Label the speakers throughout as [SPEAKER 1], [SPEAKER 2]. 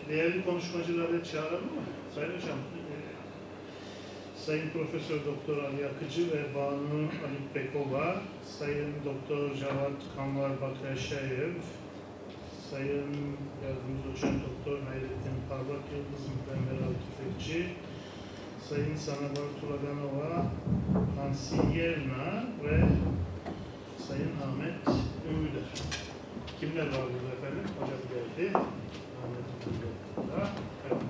[SPEAKER 1] Değerli konuşmacıları çağıralım mı? Sayın Hocam, Sayın Profesör Doktor Ali Akıcı ve Banu Alipbekova, Sayın Doktor Javad Kanvar Bakrashayev, Sayın Yardımcı Doçent Doktor Hayrettin Parlak Yıldız ve Meral Tüfekçi, Sayın Sanabar Turaganova, Hansiyevna ve Sayın Ahmet Ümüder. Kimler var burada efendim? Hocam geldi. Ahmet Ümüder burada. Evet.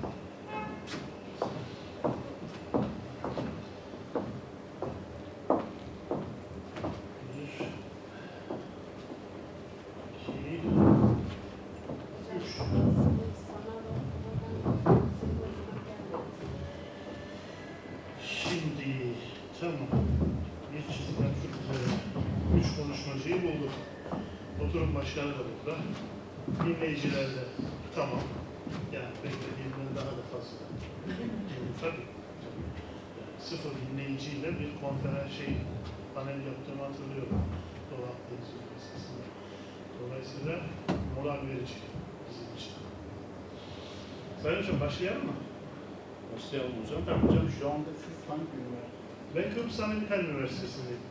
[SPEAKER 1] Şimdi tamam. Bir çizgiler çok güzel. 3 konuşmacıyı bulduk. Oturum başkanı da burada. Dinleyiciler de tamam. Yani beklediğimden daha da fazla. Tabii. Yani 0 dinleyiciyle bir konferans panel yaptığımı hatırlıyorum. Dolap Televizyon Üniversitesi'nde. Dolayısıyla moral verici bizim için. Sayın Hocam başlayalım mı?
[SPEAKER 2] Başlayalım hocam. Ben hocam şu anda siz hangi üniversite?
[SPEAKER 1] Ben Kıbrıs Amerikan Üniversitesi'ndeyim.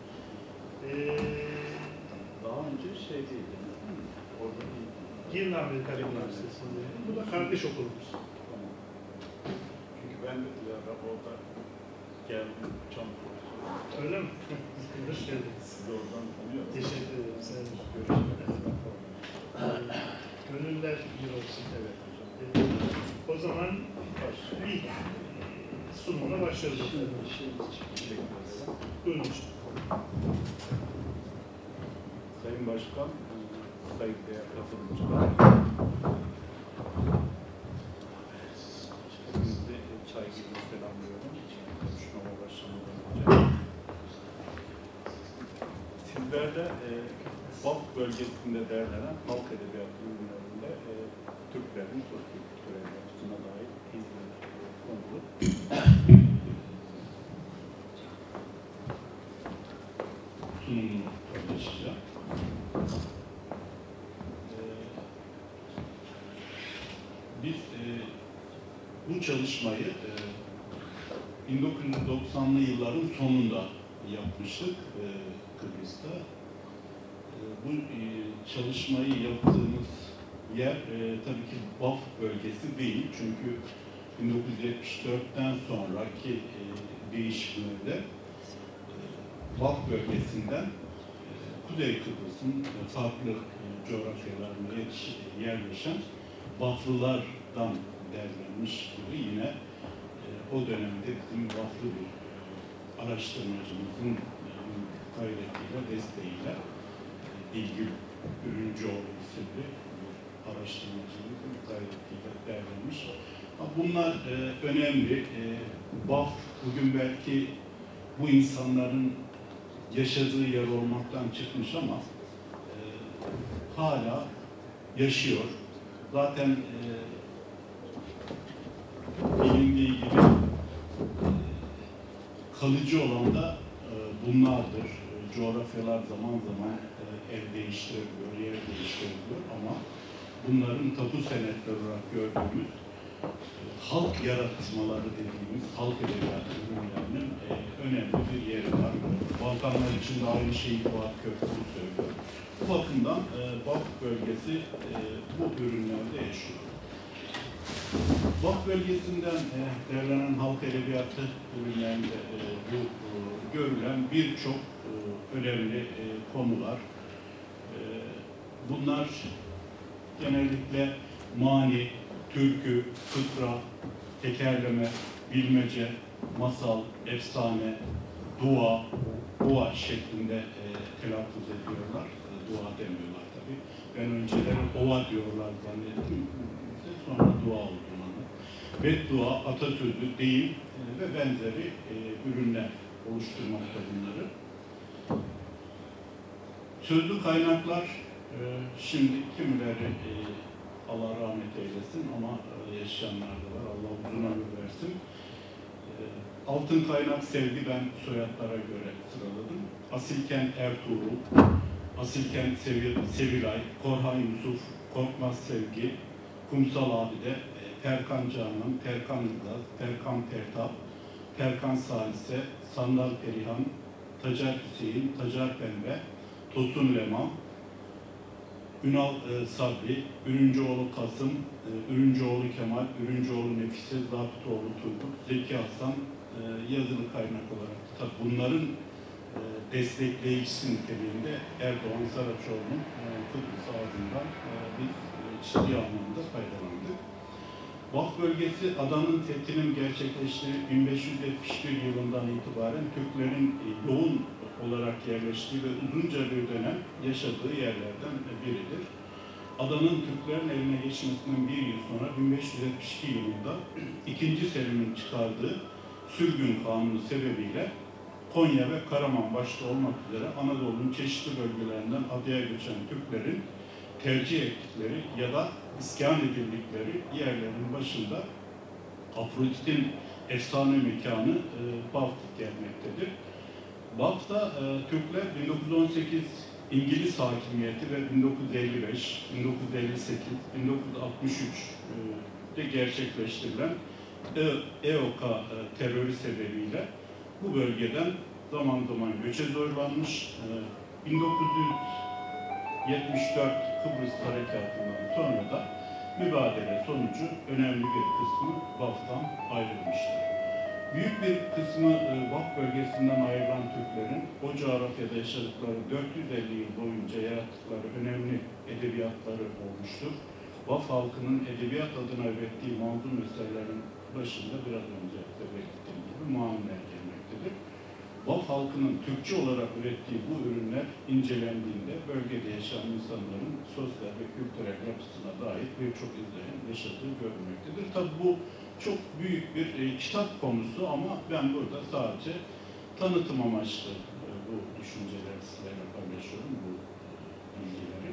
[SPEAKER 2] Daha önce şey değildi. Orada değil.
[SPEAKER 1] Girne Amerikan Üniversitesi'ndeyim. Bu da kardeş okulumuz.
[SPEAKER 2] Tamam. Çünkü ben de orada geldim.
[SPEAKER 1] Öyle mi? Hoş geldiniz.
[SPEAKER 2] Sizi oradan tanıyorum.
[SPEAKER 1] Teşekkür ederim. Sayın Hocam.
[SPEAKER 2] Görüşmek
[SPEAKER 1] Gönüller bir olsun.
[SPEAKER 2] Evet hocam.
[SPEAKER 1] O zaman ilk sunumuna başlıyoruz.
[SPEAKER 2] Teşekkür ederim.
[SPEAKER 1] Buyurun hocam.
[SPEAKER 2] Sayın Başkan, saygıdeğer katılımcılar. Hepinizi saygıyla selamlıyorum. Konuşmama başlamadan önce. Sizlerle Baf bölgesinde derlenen halk edebiyatı ürünlerinde Türklerin sosyo-kültürel yapısına dair izler konulu. Sunumunu paylaşacağım. Biz bu çalışmayı 1990'lı yılların sonunda yapmıştık Kıbrıs'ta. Bu çalışmayı yaptığımız yer tabii ki Baf bölgesi değil. Çünkü 1974'ten sonraki değişimlerde Baf bölgesinden Kuzey Kıbrıs'ın farklı coğrafyalarına yerleşen Baflılardan derlenmiş gibi yine o dönemde bizim Baflı bir araştırmacımızın gayretiyle, desteğiyle Dilgül Ürüncüoğlu isimli bir araştırmacımızın gayretiyle derlenmiş. Bunlar önemli. Baf bugün belki bu insanların yaşadığı yer olmaktan çıkmış ama hala yaşıyor. Zaten bilindiği gibi kalıcı olan da bunlardır. Coğrafyalar zaman zaman el değiştirebiliyor, yer değiştirebiliyor ama bunların tapu senetleri olarak gördüğümüz halk yaratmaları dediğimiz halk edebiyatı ürünlerinin önemli bir yeri var. Balkanlar için de aynı şeyi Fuat Köprülü söylüyor. Bu bakımdan Baf bölgesi bu ürünlerde yaşıyor. Baf bölgesinden derlenen halk edebiyatı ürünlerinde bu görülen birçok önemli konular. Bunlar genellikle mani, türkü, fıkra, tekerleme, bilmece, masal, efsane, dua şeklinde telaffuz ediyorlar. Dua demiyorlar tabii. Ben önceleri ova diyorlar zannettim. Sonra dua olduğunu anladım. Beddua, atasözü, deyim ve benzeri ürünler oluşturmakta bunları. Sözlü kaynaklar şimdi kimileri Allah rahmet eylesin ama yaşayanlar da var. Allah uzun ömür versin. Altın kaynak sevgi ben soyadlara göre sıraladım. Asilkent Ertuğrul, Asilkent Sevilay, Korhan Yusuf, Korkmaz Sevgi, Kumsal Abide, Terkan Canan, Terkan Ilgaz, Terkan Tertap, Terkan Salise, Sandal Perihan, Tacar Hüseyin, Tacar Pembe, Tosun Leman, Ünal Sabri, Ürüncüoğlu Kasım, Ürüncüoğlu Kemal, Ürüncüoğlu Nefise, Zabitoğlu Turgut, Zeki Hasan yazılı kaynak olarak. Tabii bunların destekleyicisi niteliğinde Erdoğan Saraçoğlu'nun Kıbrıs ağzından biz ciddi anlamda faydalandık. Vakf bölgesi adanın fethinin gerçekleştiği 1571 yılından itibaren Türklerin yoğun olarak yerleştiği ve uzunca bir dönem yaşadığı yerlerden biridir. Adanın Türklerin eline geçmesinden bir yıl sonra 1572 yılında 2. Selim'in çıkardığı sürgün kanunu sebebiyle Konya ve Karaman başta olmak üzere Anadolu'nun çeşitli bölgelerinden adaya göçen Türklerin tercih ettikleri ya da iskan edildikleri yerlerin başında Afrodit'in efsane mekanı Baf'ta gelmektedir. Baf'ta Türkler 1918 İngiliz hakimiyeti ve 1955, 1958, 1963'te gerçekleştirilen EOKA terörü sebebiyle bu bölgeden zaman zaman göçe zorlanmış. 1974 Kıbrıs Harekatı'ndan sonra da mübadele sonucu önemli bir kısmı Baf'tan ayrılmıştır. Büyük bir kısmı Baf bölgesinden ayrılan Türklerin o coğrafyada yaşadıkları 450 yıl boyunca yarattıkları önemli edebiyatları olmuştur. Baf halkının edebiyat adına ürettiği manzum eserlerin başında biraz önce de belirttiğim gibi maniler gelmektedir. Baf halkının Türkçe olarak ürettiği bu ürünler incelendiğinde bölgede yaşayan insanların sosyal ve kültürel yapısına dair birçok izlerin yaşadığı görülmektedir. Tabi bu çok büyük bir kitap konusu ama ben burada sadece tanıtım amaçlı bu düşünceleri sizlerle paylaşıyorum, bu bilgileri.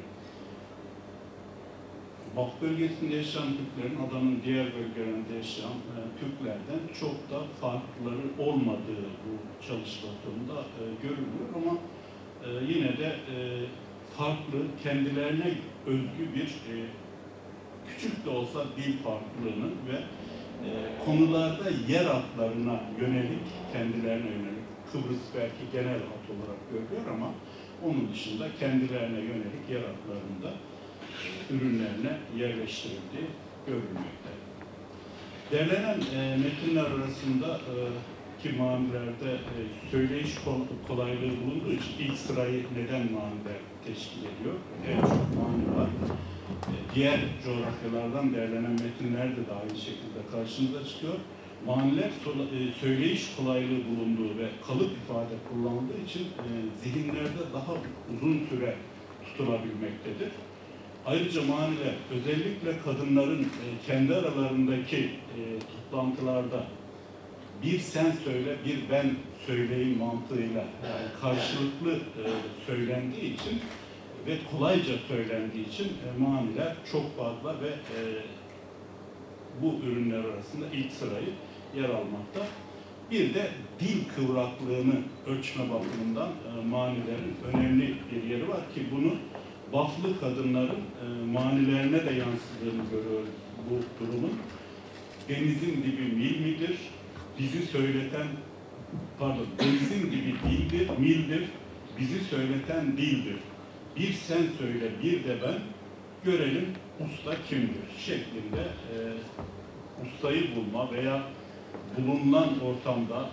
[SPEAKER 2] Baf bölgesinde yaşayan Türklerin adanın diğer bölgelerinde yaşayan Türklerden çok da farkları olmadığı bu çalışma sonunda görülüyor ama yine de farklı, kendilerine özgü bir küçük de olsa dil farklılığını ve konularda yer hatlarına yönelik, kendilerine yönelik, Kıbrıs belki genel hat olarak görülüyor ama onun dışında kendilerine yönelik yer hatlarında ürünlerine yerleştirildiği görülmekte. Derlenen metinler arasında ki manilerde söyleyiş kolaylığı bulunduğu için ilk sırayı neden maniler teşkil ediyor? En çok mani var. Diğer coğrafyalardan derlenen metinler de aynı şekilde karşımıza çıkıyor. Maniler söyleyiş kolaylığı bulunduğu ve kalıp ifade kullanıldığı için zihinlerde daha uzun süre tutulabilmektedir. Ayrıca maniler özellikle kadınların kendi aralarındaki toplantılarda bir sen söyle, bir ben söyleyeyim mantığıyla yani karşılıklı söylendiği için ve kolayca söylendiği için maniler çok fazla ve bu ürünler arasında ilk sırayı yer almakta. Bir de dil kıvraklığını ölçme bakımından manilerin önemli bir yeri var ki bunu Baflı kadınların manilerine de yansıdığını görüyoruz bu durumun. Denizin dibi mil midir? Bizi söyleten, denizin dibi dildir, mildir, bizi söyleten dildir. Bir sen söyle, bir de ben, görelim usta kimdir şeklinde ustayı bulma veya bulunan ortamda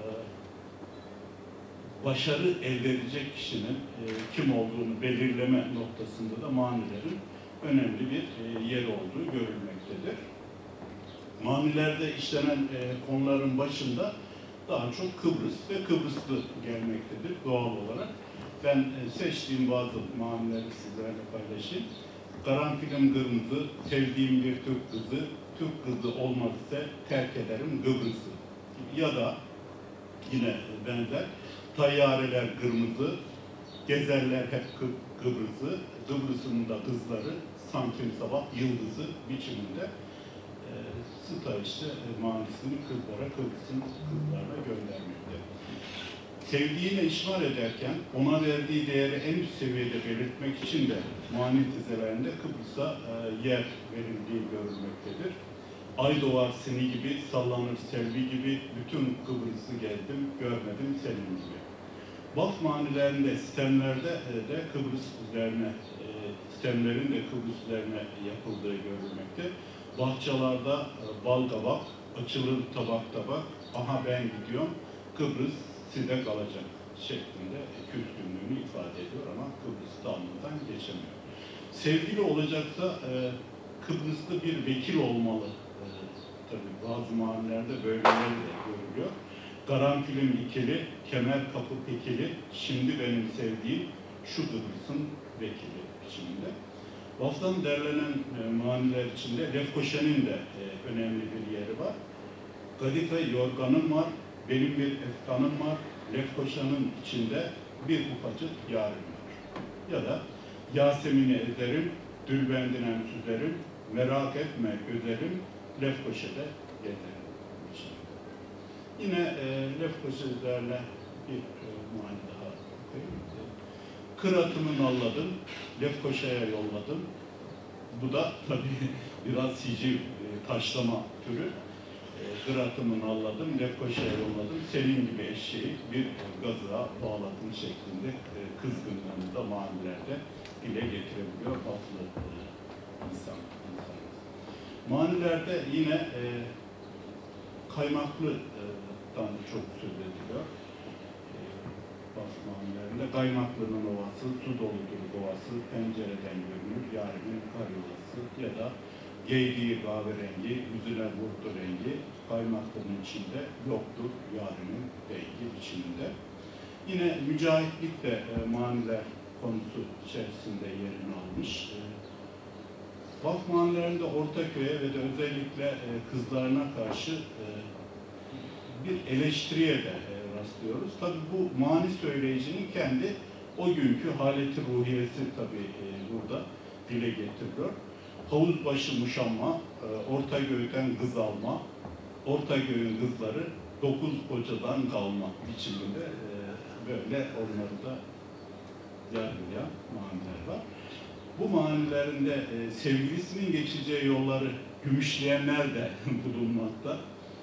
[SPEAKER 2] başarı elde edecek kişinin kim olduğunu belirleme noktasında da manilerin önemli bir yer olduğu görülmektedir. Manilerde işlenen konuların başında daha çok Kıbrıs ve Kıbrıslı gelmektedir doğal olarak. Ben seçtiğim bazı manileri sizlerle paylaşayım. Karanfilim kırmızı, sevdiğim bir Türk kızı, Türk kızı olmaz ise terk ederim Kıbrıs'ı. Ya da yine benzer, tayyareler kırmızı, gezerler hep Kıbrıs'ı, Kıbrıs'ın da kızları sanki sabah yıldızı biçiminde Sıta işte manisini kızlara, Kıbrıs'ın kızlarına göndermekte. Sevdiğine işmal ederken ona verdiği değeri en üst seviyede belirtmek için de mani dizelerinde Kıbrıs'a yer verildiği görülmektedir. Ay doğar seni gibi, sallanır selvi gibi, bütün Kıbrıs'ı gezdim, görmedim senin gibi. Vakf manilerinde, sistemlerde de Kıbrıs üzerine, sistemlerin de Kıbrıs üzerine yapıldığı görülmekte. Bahçelerde bal kabak, açılır tabak tabak, aha ben gidiyorum, Kıbrıs size kalacak şeklinde küskünlüğünü ifade ediyor ama Kıbrıs'ta almadan geçemiyor. Sevgili olacaksa Kıbrıs'ta bir vekil olmalı. Tabii bazı mahallelerde böyleleri de görülüyor. Karanfilin ikili, kemer kapı pekili, şimdi benim sevdiğim şu Kıbrıs'ın vekili biçiminde. Vakftan derlenen maniler içinde Lefkoşa'nın da önemli bir yeri var. Kadife yorganım var, benim bir efkanım var, Lefkoşa'nın içinde bir ufacık yarim var. Ya da Yasemin'i ederim, Dülbendinem süzerim, merak etme öderim, Lefkoşa'da gezerim. Yine Lefkoşa üzerine bir mani daha okuyayım. Kıratımı nalladım, Lefkoşa'ya yolladım. Bu da tabii biraz hiciv taşlama türü. Kıratımı nalladım, Lefkoşa'ya yolladım. Senin gibi eşeği bir gazığa bağladım şeklinde kızgınlığını da manilerde dile getirebiliyor Baflı insan. Manilerde yine kaymaklıdan çok söz ediliyor. Baflı manilerinde kaymaklının ovası, su doludur ovası, pencereden görünür yarimin karyollası ya da giydiği kahverengi, yüzüne vurdu rengi, kaymaklının içinde yoktur yarimin dengi biçiminde. Yine mücahitlik de maniler konusu içerisinde yerini almış. Vakf manilerinde Ortaköy'e ve de özellikle kızlarına karşı bir eleştiriye de rastlıyoruz. Tabii bu mani söyleyicinin kendi o günkü haleti ruhiyesi tabii burada dile getiriyor. Havuzbaşı muşamma, Ortaköy'den kız alma, Ortaköy'ün kızları 9 kocadan kalma biçiminde böyle onları da yargılayan maniler var. Bu manilerinde sevgilisinin geçeceği yolları gümüşleyenler de bulunmakta.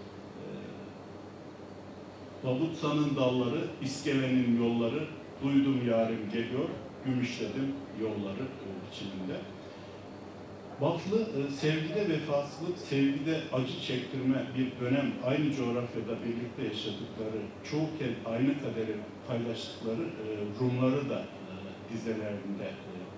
[SPEAKER 2] Babutsanın dalları, iskelenin yolları, duydum yarim geliyor, gümüşledim yolları biçiminde. Baflı sevgide vefasızlık, sevgide acı çektirme bir dönem aynı coğrafyada birlikte yaşadıkları, çoğu kez aynı kaderi paylaştıkları Rumları da dizelerinde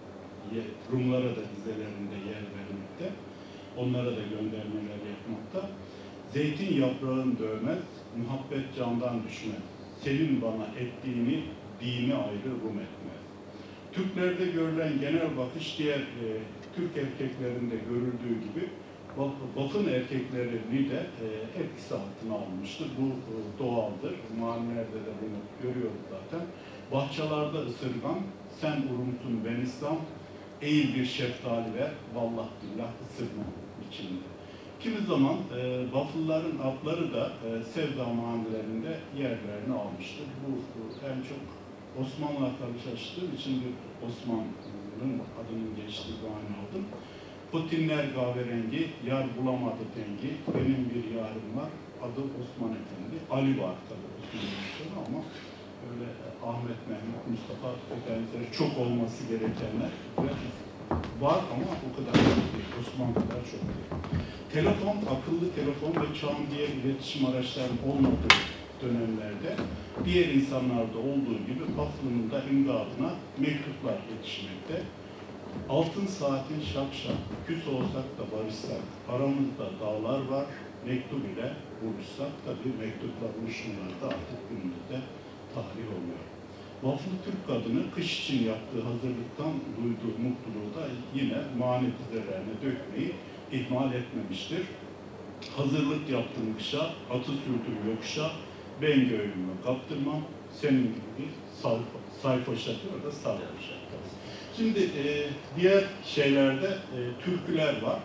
[SPEAKER 2] yer vermekte, onlara da göndermeler yapmakta. Zeytin yaprağın dövmez, muhabbet candan düşmez. Senin bana ettiğini, dini ayrı Rum etmez. Türklerde görülen genel bakış diğer Türk erkeklerinde görüldüğü gibi Batın erkeklerini de etkisi altına almıştır. Bu doğaldır. Manilerde de bunu görüyoruz zaten. Bahçelerde ısırgan, sen Urumsun ben İslam, eğil bir şeftali ver, vallah billah ısırma biçiminde. Kimi zaman Baflıların adları da Sevda manilerinde yerlerini almıştır. Bu en çok Osmanlı'la karşılaştığım için bir Osmanlı'nın adının geçtiği mani aldım. Putinler kahverengi, yar bulamadı dengi, benim bir yarım var, adı Osman Efendi. Ali var tabii Osmanlı'da ama öyle Ahmet, Mehmet, Mustafa ve benzeri çok olması gerekenler var ama o kadar çok değil, Osman kadar çok değil. Telefon, akıllı telefon ve çağın diğer iletişim araçlarının olmadığı dönemlerde diğer insanlarda olduğu gibi Baflı'nın da imdadına mektuplar yetişmekte. Altın saatin şakşak, küs olsak da barışsak, aramızda dağlar var, mektup ile buluşsak, tabii mektupla buluşmalar da artık günümüzde tarih oluyor. Baflı Türk kadını kış için yaptığı hazırlıktan duyduğu mutluluğu da yine mani dizelerine dökmeyi ihmal etmemiştir. Hazırlık yaptım kışa, atı sürdüm yokuşa, ben göğümü kaptırmam, senin gibi bir sayfaşa diyor da sarhoşa. Şimdi diğer şeylerde türküler var.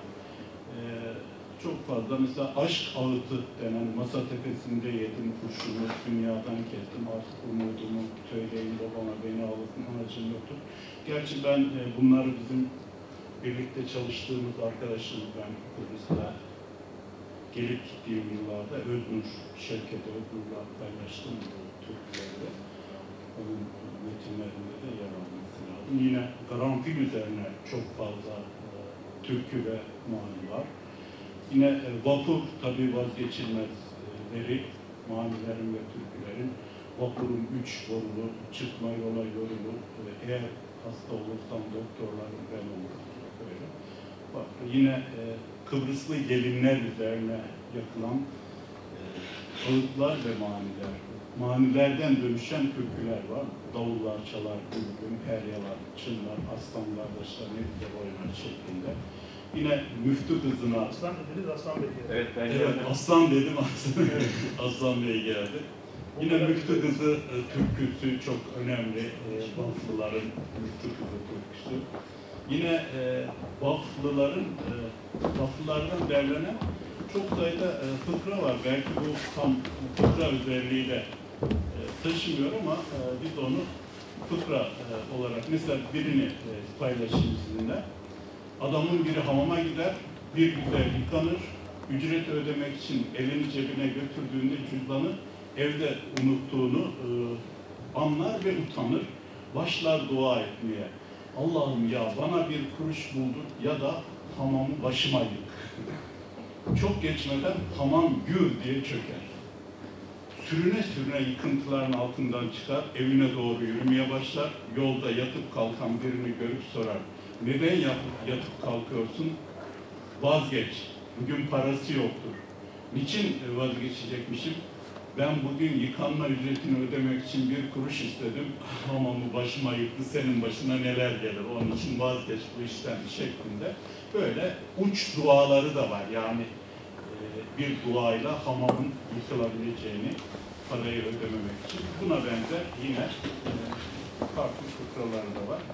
[SPEAKER 2] Çok fazla mesela aşk ağıtı denen masa tepesinde yedim kurşunu, dünyadan kestim artık umudumu, söyleyin babama beni alırsın amacım yoktur. Gerçi ben bunları bizim birlikte çalıştığımız arkadaşımız, ben Kıbrıs'ta gelip gittiğim yıllarda Şevket Öznur'la paylaştım bu türküleri. Onun metinlerinde de yer alması lazım. Yine karanfil üzerine çok fazla türkü ve mani var. Yine vapur tabii vazgeçilmezleri, manilerin ve türkülerin. Vapurun 3 borulu, çıkma yola yorulu, eğer hasta olursam doktorların ben olurum. Böyle. Bak, yine Kıbrıslı gelinler üzerine yapılan ağıtlar ve maniler. Manilerden dönüşen türküler var. Davullar çalar, bülbül, peryalar, çınlar, aslan kardeşler, ne güzel oynar şeklinde. Yine Müftü kızına...
[SPEAKER 1] Aslan dediniz, Aslan Bey geldi.
[SPEAKER 3] Evet, ben
[SPEAKER 2] Evet, Aslan dedim aslında. Aslan Bey geldi. Yine Müftü kızı türküsü çok önemli. Baflıların Müftü kızı türküsü. Yine Baflılardan derlenen çok sayıda fıkra var. Belki bu tam fıkra özelliği de taşımıyor ama biz onu fıkra olarak mesela birini paylaşayım sizinle. Adamın biri hamama gider, bir güzel yıkanır, ücret ödemek için elini cebine götürdüğünde cüzdanı evde unuttuğunu anlar ve utanır. Başlar dua etmeye. Allah'ım ya bana bir kuruş buldur ya da hamamı başıma yık. Çok geçmeden hamam gür diye çöker. Sürüne sürüne yıkıntıların altından çıkar, evine doğru yürümeye başlar. Yolda yatıp kalkan birini görüp sorar. Neden yatıp kalkıyorsun? Vazgeç. Bugün parası yoktur. Niçin vazgeçecekmişim? Ben bugün yıkanma ücretini ödemek için bir kuruş istedim. Hamamı başıma yıktı, senin başına neler gelir? Onun için vazgeç bu işten şeklinde. Böyle uç duaları da var. Yani bir duayla hamamın yıkılabileceğini, parayı ödememek için. Buna benzer yine farklı fıkraları da var.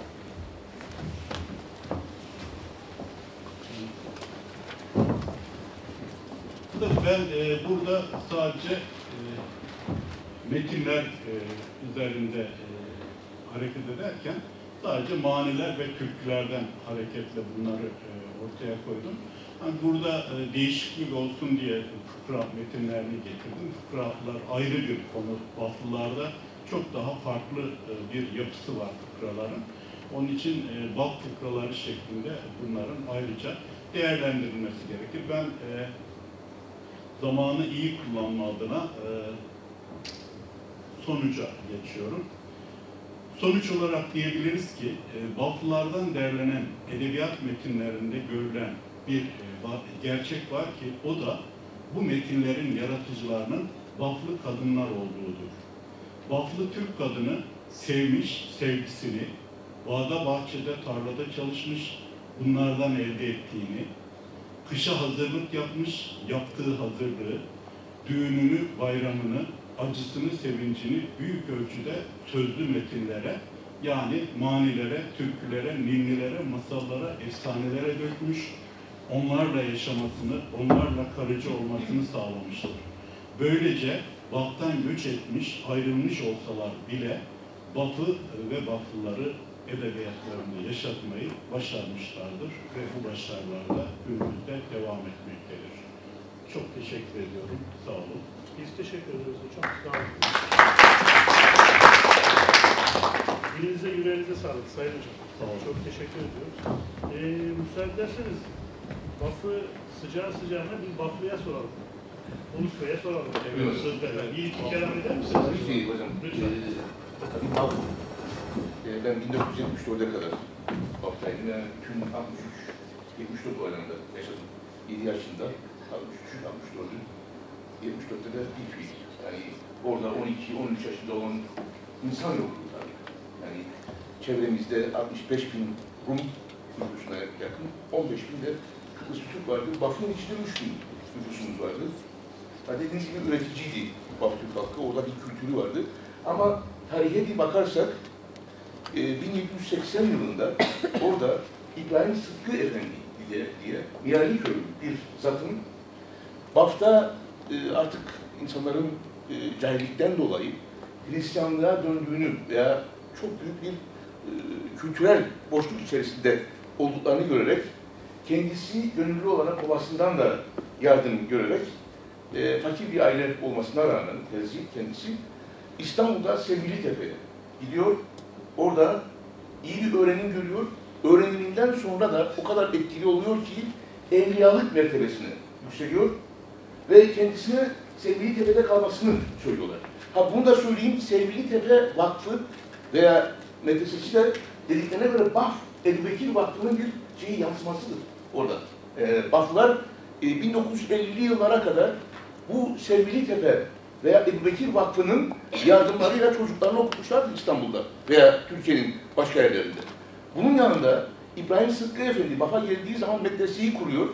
[SPEAKER 2] Ben burada sadece metinler üzerinde hareket ederken sadece maniler ve türkülerden hareketle bunları ortaya koydum. Yani burada değişiklik olsun diye fıkra metinlerini getirdim. Fıkralar ayrı bir konu. Baflılarda çok daha farklı bir yapısı var fıkraların. Onun için Baf fıkraları şeklinde bunların ayrıca değerlendirilmesi gerekir. Ben zamanı iyi kullanma adına sonuca geçiyorum. Sonuç olarak diyebiliriz ki Baflılardan derlenen edebiyat metinlerinde görülen bir gerçek var ki o da bu metinlerin yaratıcılarının Baflı kadınlar olduğudur. Baflı Türk kadını sevmiş sevgisini, bağda bahçede tarlada çalışmış, bunlardan elde ettiğini, kışa hazırlık yapmış, yaptığı hazırlığı, düğününü, bayramını, acısını, sevincini büyük ölçüde sözlü metinlere, yani manilere, türkülere, ninnilere, masallara, efsanelere dökmüş, onlarla yaşamasını, onlarla karıcı olmasını sağlamıştır. Böylece Baf'tan göç etmiş, ayrılmış olsalar bile Baf'ı ve Baflıları edebiyatlarında yaşatmayı başarmışlardır ve bu başarılar da günümüzde devam etmektedir. Çok teşekkür ediyorum. Sağ olun.
[SPEAKER 1] Biz teşekkür ederiz hocam. Sağ olun. Dilinize, yüreğinize sağlık Sayın Hocam.
[SPEAKER 2] Sağ olun.
[SPEAKER 1] Çok teşekkür ediyoruz. Müsaade ederseniz Baf'ı sıcağı sıcağına bir Baflı'ya soralım. Ulus Bey'e soralım.
[SPEAKER 3] Evet.
[SPEAKER 1] Bir iki kelam eder misiniz?
[SPEAKER 3] Tabii ki hocam.
[SPEAKER 1] Lütfen.
[SPEAKER 3] Tabii Baf. Ben 1974'e kadar Baf'taydım. Yani tüm 63, 74 olaylarında yaşadım. 7 yaşında 63, 64'ün. 74'te de ilk fiil. Yani orada 12-13 yaşında olan insan yoktu tabii. Yani çevremizde 65 bin Rum nüfusuna yakın, 15 bin de Kıbrıs Türk vardı. Baf'ın içinde 3 bin nüfusumuz vardı. Yani dediğiniz gibi üreticiydi Baf Türk halkı, orada bir kültürü vardı. Ama tarihe bir bakarsak, 1780 yılında orada İbrahim Sıtkı Efendi diye Mirali Köylü bir zatın Baf'ta artık insanların cahillikten dolayı Hristiyanlığa döndüğünü veya çok büyük bir kültürel boşluk içerisinde olduklarını görerek kendisi gönüllü olarak babasından da yardım görerek fakir bir aile olmasına rağmen kendisi İstanbul'da Sevgilitepe'ye gidiyor. Orada iyi bir öğrenim görüyor. Öğreniminden sonra da o kadar etkili oluyor ki evliyalık mertebesine yükseliyor ve kendisine Sevgilitepe'de kalmasını söylüyorlar. Ha bunu da söyleyeyim, Sevgilitepe Vakfı veya medresesi de dediklerine göre Ebu Bekir Vakfı'nın bir yansımasıdır orada. Vakfılar 1950'li yıllara kadar bu Sevgilitepe veya Ebu Bekir Vakfı'nın yardımlarıyla çocuklarını okutmuşlardı İstanbul'da veya Türkiye'nin başka yerlerinde. Bunun yanında İbrahim Sıtkı Efendi Baf'a geldiği zaman medreseyi kuruyor.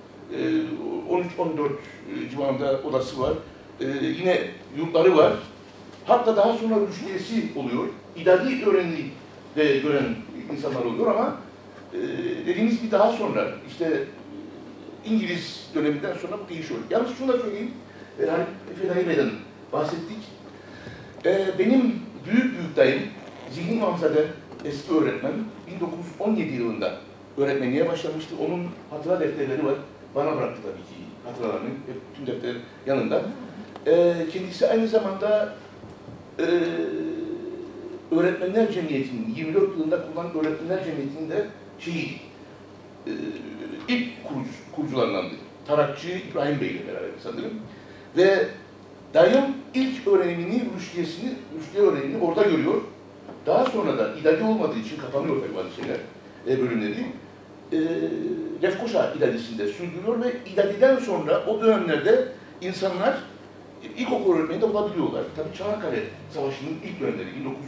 [SPEAKER 3] 13-14 civarında odası var. Yine yurtları var. Hatta daha sonra rüştiyesi oluyor. İdadi öğrenimi de gören insanlar oluyor ama dediğimiz gibi daha sonra işte İngiliz döneminden sonra bu değişiyor. Yalnız şunu da söyleyeyim. Fedai Bey'den bahsettik. Benim büyük dayım Zihni Mamzade eski öğretmen 1917 yılında öğretmenliğe başlamıştı. Onun hatıra defterleri var. Bana bıraktı tabii ki hatıralarını. Tüm defter yanında. Kendisi aynı zamanda Öğretmenler Cemiyeti'nin 24 yılında kurulan Öğretmenler Cemiyeti'nin de ilk kurucularındandı. Tarakçı İbrahim Bey ile beraber sanırım. Ve dayım ilk öğrenimini, rüştiye öğrenimini orada görüyor. Daha sonra da idadi olmadığı için kapanıyor tabii bazı şeyler, bölümleri. Lefkoşa idadisinde sürdürüyor ve idadiden sonra o dönemlerde insanlar ilkokul öğretmeni de olabiliyorlar. Tabii Çanakkale Savaşı'nın ilk dönemleri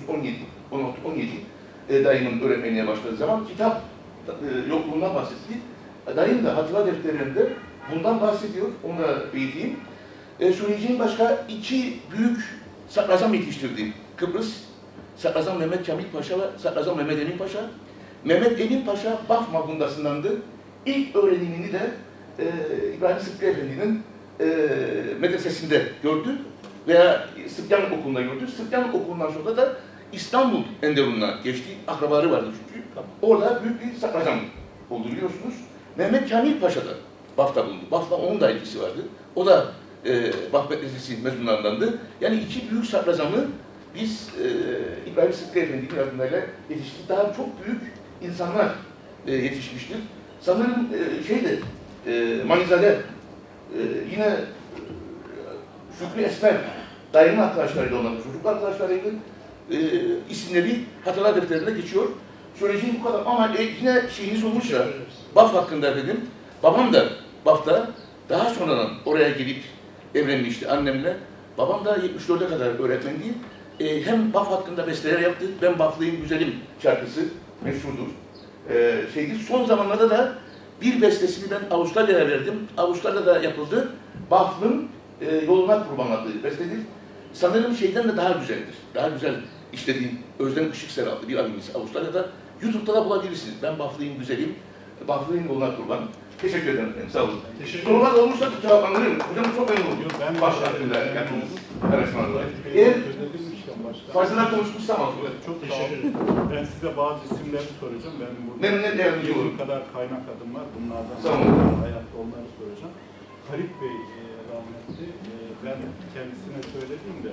[SPEAKER 3] 1916-17 dayımın öğretmenliğe başladığı zaman kitap yokluğundan bahsetti. Dayım da hatıra defterlerinde bundan bahsediyor. Onu da belirteyim. Söyleyeceğim başka iki büyük sadrazam yetiştirdi. Kıbrıs, Sadrazam Mehmet Kamil Paşa ve Sadrazam Mehmet Emin Paşa. Mehmet Emin Paşa Baf Magundası'ndandı. İlk öğrenimini de İbrahim Sıtkı Efendi'nin medresesinde gördü veya Sıkyan Okulu'nda gördü. Sıkyan Okulu'ndan sonra da İstanbul Enderun'una geçti. Akrabaları vardı çünkü. Orada büyük bir sadrazam oldu biliyorsunuz. Mehmet Kamil Paşa da Baf'ta bulundu. Baf'ta onun da ilgisi vardı. O da Baf medresesi mezunlarındandı. Yani iki büyük sadrazamı biz İbrahim Sıtkı Efendi'nin yardımlarıyla yetiştik. Daha çok büyük insanlar yetişmiştir. Sanırım Manizade yine Şükrü Esmer dayının arkadaşlarıydı onların. Çocuk arkadaşlarıydı. İsimleri hatıra defterine geçiyor. Söyleyeceğim bu kadar ama yine şeyiniz olursa Baf hakkında dedim. Babam da Baf'ta daha sonradan oraya gelip evlenmişti annemle. Babam da 74'e kadar öğretmendi. Hem Baf hakkında besteler yaptı. Ben Baflıyım Güzelim şarkısı meşhurdur. Son zamanlarda da bir bestesini ben Avustralya'ya verdim. Avustralya'da yapıldı. Baf'ın Yoluna Kurban adlı bestedir. Sanırım şeyden de daha güzeldir. Daha güzel işlediğim Özlem Işıkser adlı bir abimiz Avustralya'da. YouTube'da da bulabilirsiniz. Ben Baflıyım Güzelim. Baflıyım Yoluna Kurban. Teşekkür ederim efendim. Sağ olun. Sorular olmuşsa cevaplandırırım. Hocam çok memnun oldum.
[SPEAKER 2] Ben
[SPEAKER 3] Baş hakkında yaptınız. Eğer fazladan konuşmuşsam aslında.
[SPEAKER 2] Çok teşekkür ederim. Ben size bazı isimleri soracağım. Benim burada
[SPEAKER 3] Memnun yardımcı olurum.
[SPEAKER 2] bu kadar kaynak adım var. Bunlardan hayatta onları soracağım. Halit Bey rahmetli, ben kendisine söylediğimde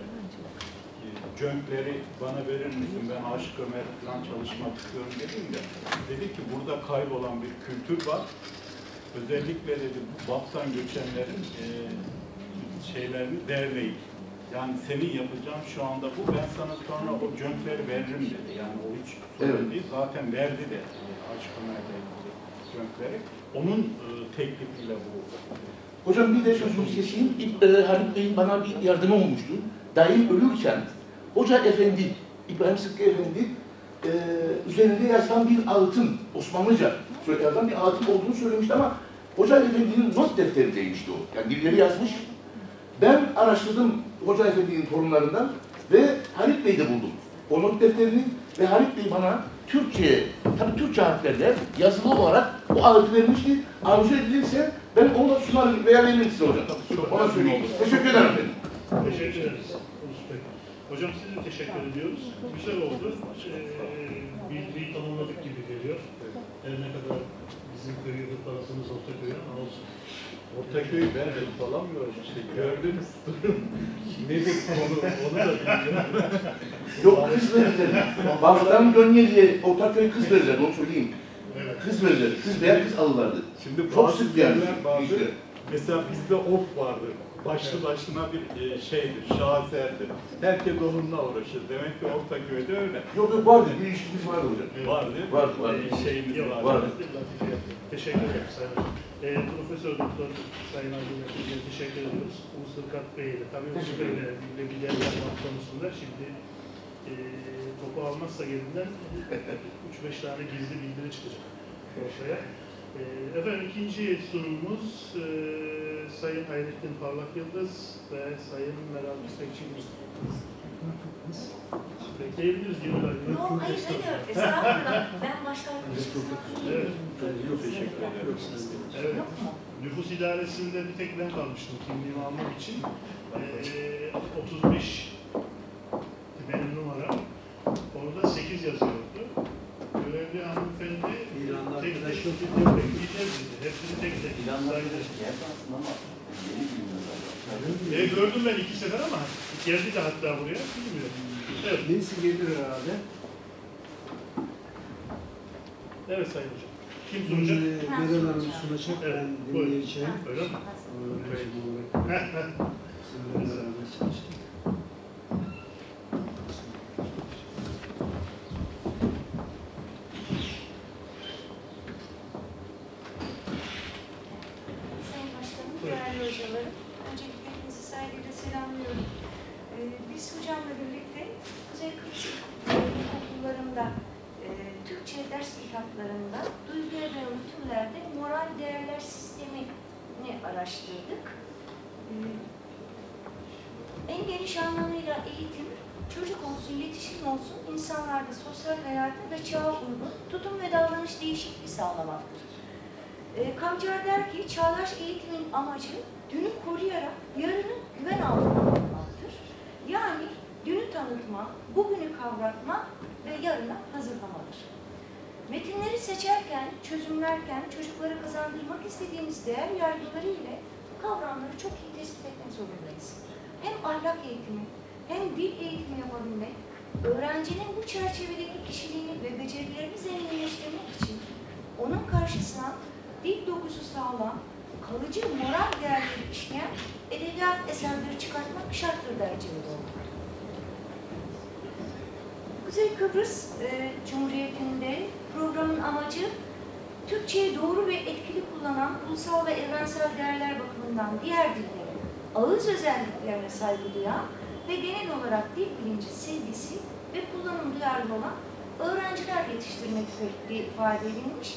[SPEAKER 2] Cönkleri bana verir misin, ben Aşık Ömer falan çalışmak istiyorum dediğimde dedi ki burada kaybolan bir kültür var. Özellikle dedi Baf'tan göçenlerin şeylerini derleyip yani senin yapacağın şu anda bu, ben sana sonra o Cönkleri veririm dedi. Yani o hiç sorun değil. Zaten verdi de Aşık Ömer'de Cönkleri. Onun teklifiyle bu.
[SPEAKER 3] Hocam bir de sözünü keseyim. Halit Bey'in bana bir yardımı olmuştu. Dayım ölürken Hoca Efendi, İbrahim Sıtkı Efendi üzerinde yazılan bir ağıtın, Osmanlıca yazılan bir ağıtın olduğunu söylemişti ama Hoca Efendi'nin not defterindeymişti o. Yani birileri yazmış. Ben araştırdım Hoca Efendi'nin torunlarından ve Halit Bey'de buldum. O not defterini ve Halit Bey bana Türkçe'ye, tabii Türkçe harflerle yazılı olarak o ağıtı vermişti. Arzu edilirse ben onu da sunarım veya veririm size hocam. Ona söyleyeyim. Teşekkür ederim efendim.
[SPEAKER 1] Teşekkür ederiz. Hocam size de teşekkür ediyoruz. Güzel oldu. Bilgiyi tamamladık gibi geliyor. Her ne kadar bizim köyü, parasımız orta köyü ama olsun.
[SPEAKER 4] Ortaköy'ü ben de bulamıyorum işte. Gördünüz durum. Nedir konu onu da bilmiyorum.
[SPEAKER 3] Yok kız verirler. Bazılarının gönlüne diye Ortaköy kız verirler, onu söyleyeyim.
[SPEAKER 1] Evet.
[SPEAKER 3] Kız verirler. Kız veya kız alırlardı.
[SPEAKER 4] Şimdi
[SPEAKER 3] Çok
[SPEAKER 4] bazı
[SPEAKER 3] sık yani.
[SPEAKER 4] yerler vardı.
[SPEAKER 3] İşte.
[SPEAKER 4] Mesela bizde of vardı. Başlı başına bir şeydir, şaheserdir. Herkes onunla uğraşır. Demek ki Ortaköy'de öyle.
[SPEAKER 3] Yok vardı, bir ilişkimiz vardı hocam.
[SPEAKER 1] Evet.
[SPEAKER 4] Var değil mi?
[SPEAKER 3] Var.
[SPEAKER 4] Bir şeyimiz
[SPEAKER 1] Yok,
[SPEAKER 4] var.
[SPEAKER 3] Var.
[SPEAKER 1] Teşekkür ederim Sayın Hocam. Profesör Doktor Sayın Aydın'a teşekkür ediyoruz. Uğur Sırkat Bey'e de tabii Uğur Bey'le bir bilgiler yapmak konusunda şimdi topu almazsa elinden 3-5 tane gizli bildiri çıkacak ortaya. Efendim ikinci sunumumuz Sayın Hayrettin Parlak Yıldız ve Sayın Meral Tüfekçi. Bekleyebiliriz gibi galiba.
[SPEAKER 5] Yok, hayır, estağfurullah. Ben başlangıç.
[SPEAKER 1] Evet.
[SPEAKER 4] Teşekkür ederim.
[SPEAKER 1] Evet. Nüfus idaresinde bir tek ben kalmıştım kimliğimi almak için. 35 benim numaram. Orada 8 yazıyordu. Görevli hanımefendi tek tek bekleyeceğiz dedi. Hepsini tek tek saydı. Gördüm ben 2 sefer ama geldi de hatta buraya. Bilmiyorum. Evet.
[SPEAKER 6] Neyse gelir herhalde.
[SPEAKER 1] Evet Sayın Hocam. Kim sunacak?
[SPEAKER 6] Meral Hanım sunacak.
[SPEAKER 1] Evet,
[SPEAKER 6] Ben
[SPEAKER 1] buyurun.
[SPEAKER 6] dinleyeceğim.
[SPEAKER 1] Öyle mi?
[SPEAKER 6] Öğrencim olarak sizinle beraber çalıştık.
[SPEAKER 5] Sayın Başkanım, değerli hocalarım, öncelikle hepinizi saygıyla selamlıyorum. Biz hocamla birlikte Kuzey Kıbrıs okullarında Türkçe ders kitaplarında duyguya dayalı türlerde moral değerler sistemini araştırdık. En geniş anlamıyla eğitim, çocuk olsun, yetişkin olsun, insanlarda sosyal hayata ve çağa uygun tutum ve davranış değişikliği sağlamaktır. Kavcar der ki, çağdaş eğitimin amacı dünü koruyarak yarını güven altına almaktır. Yani dünü tanıtma, bugünü kavratma ve yarına hazırlamadır. Metinleri seçerken, çözümlerken çocuklara kazandırmak istediğimiz değer yargıları ile kavramları çok iyi tespit etmek zorundayız. Hem ahlak eğitimi, hem dil eğitimi yapabilmek, öğrencinin bu çerçevedeki kişiliğini ve becerilerini zenginleştirmek için onun karşısına dil dokusu sağlam, kalıcı moral değerleri işleyen edebiyat eserleri çıkartmak şarttır der Cemil. Kuzey Kıbrıs Cumhuriyeti'nde programın amacı Türkçeyi doğru ve etkili kullanan ulusal ve evrensel değerler bakımından diğer dillerin ağız özelliklerine saygı duyan ve genel olarak dil bilinci, sevgisi ve kullanım duyarlı olan öğrenciler yetiştirmek ifade edilmiş.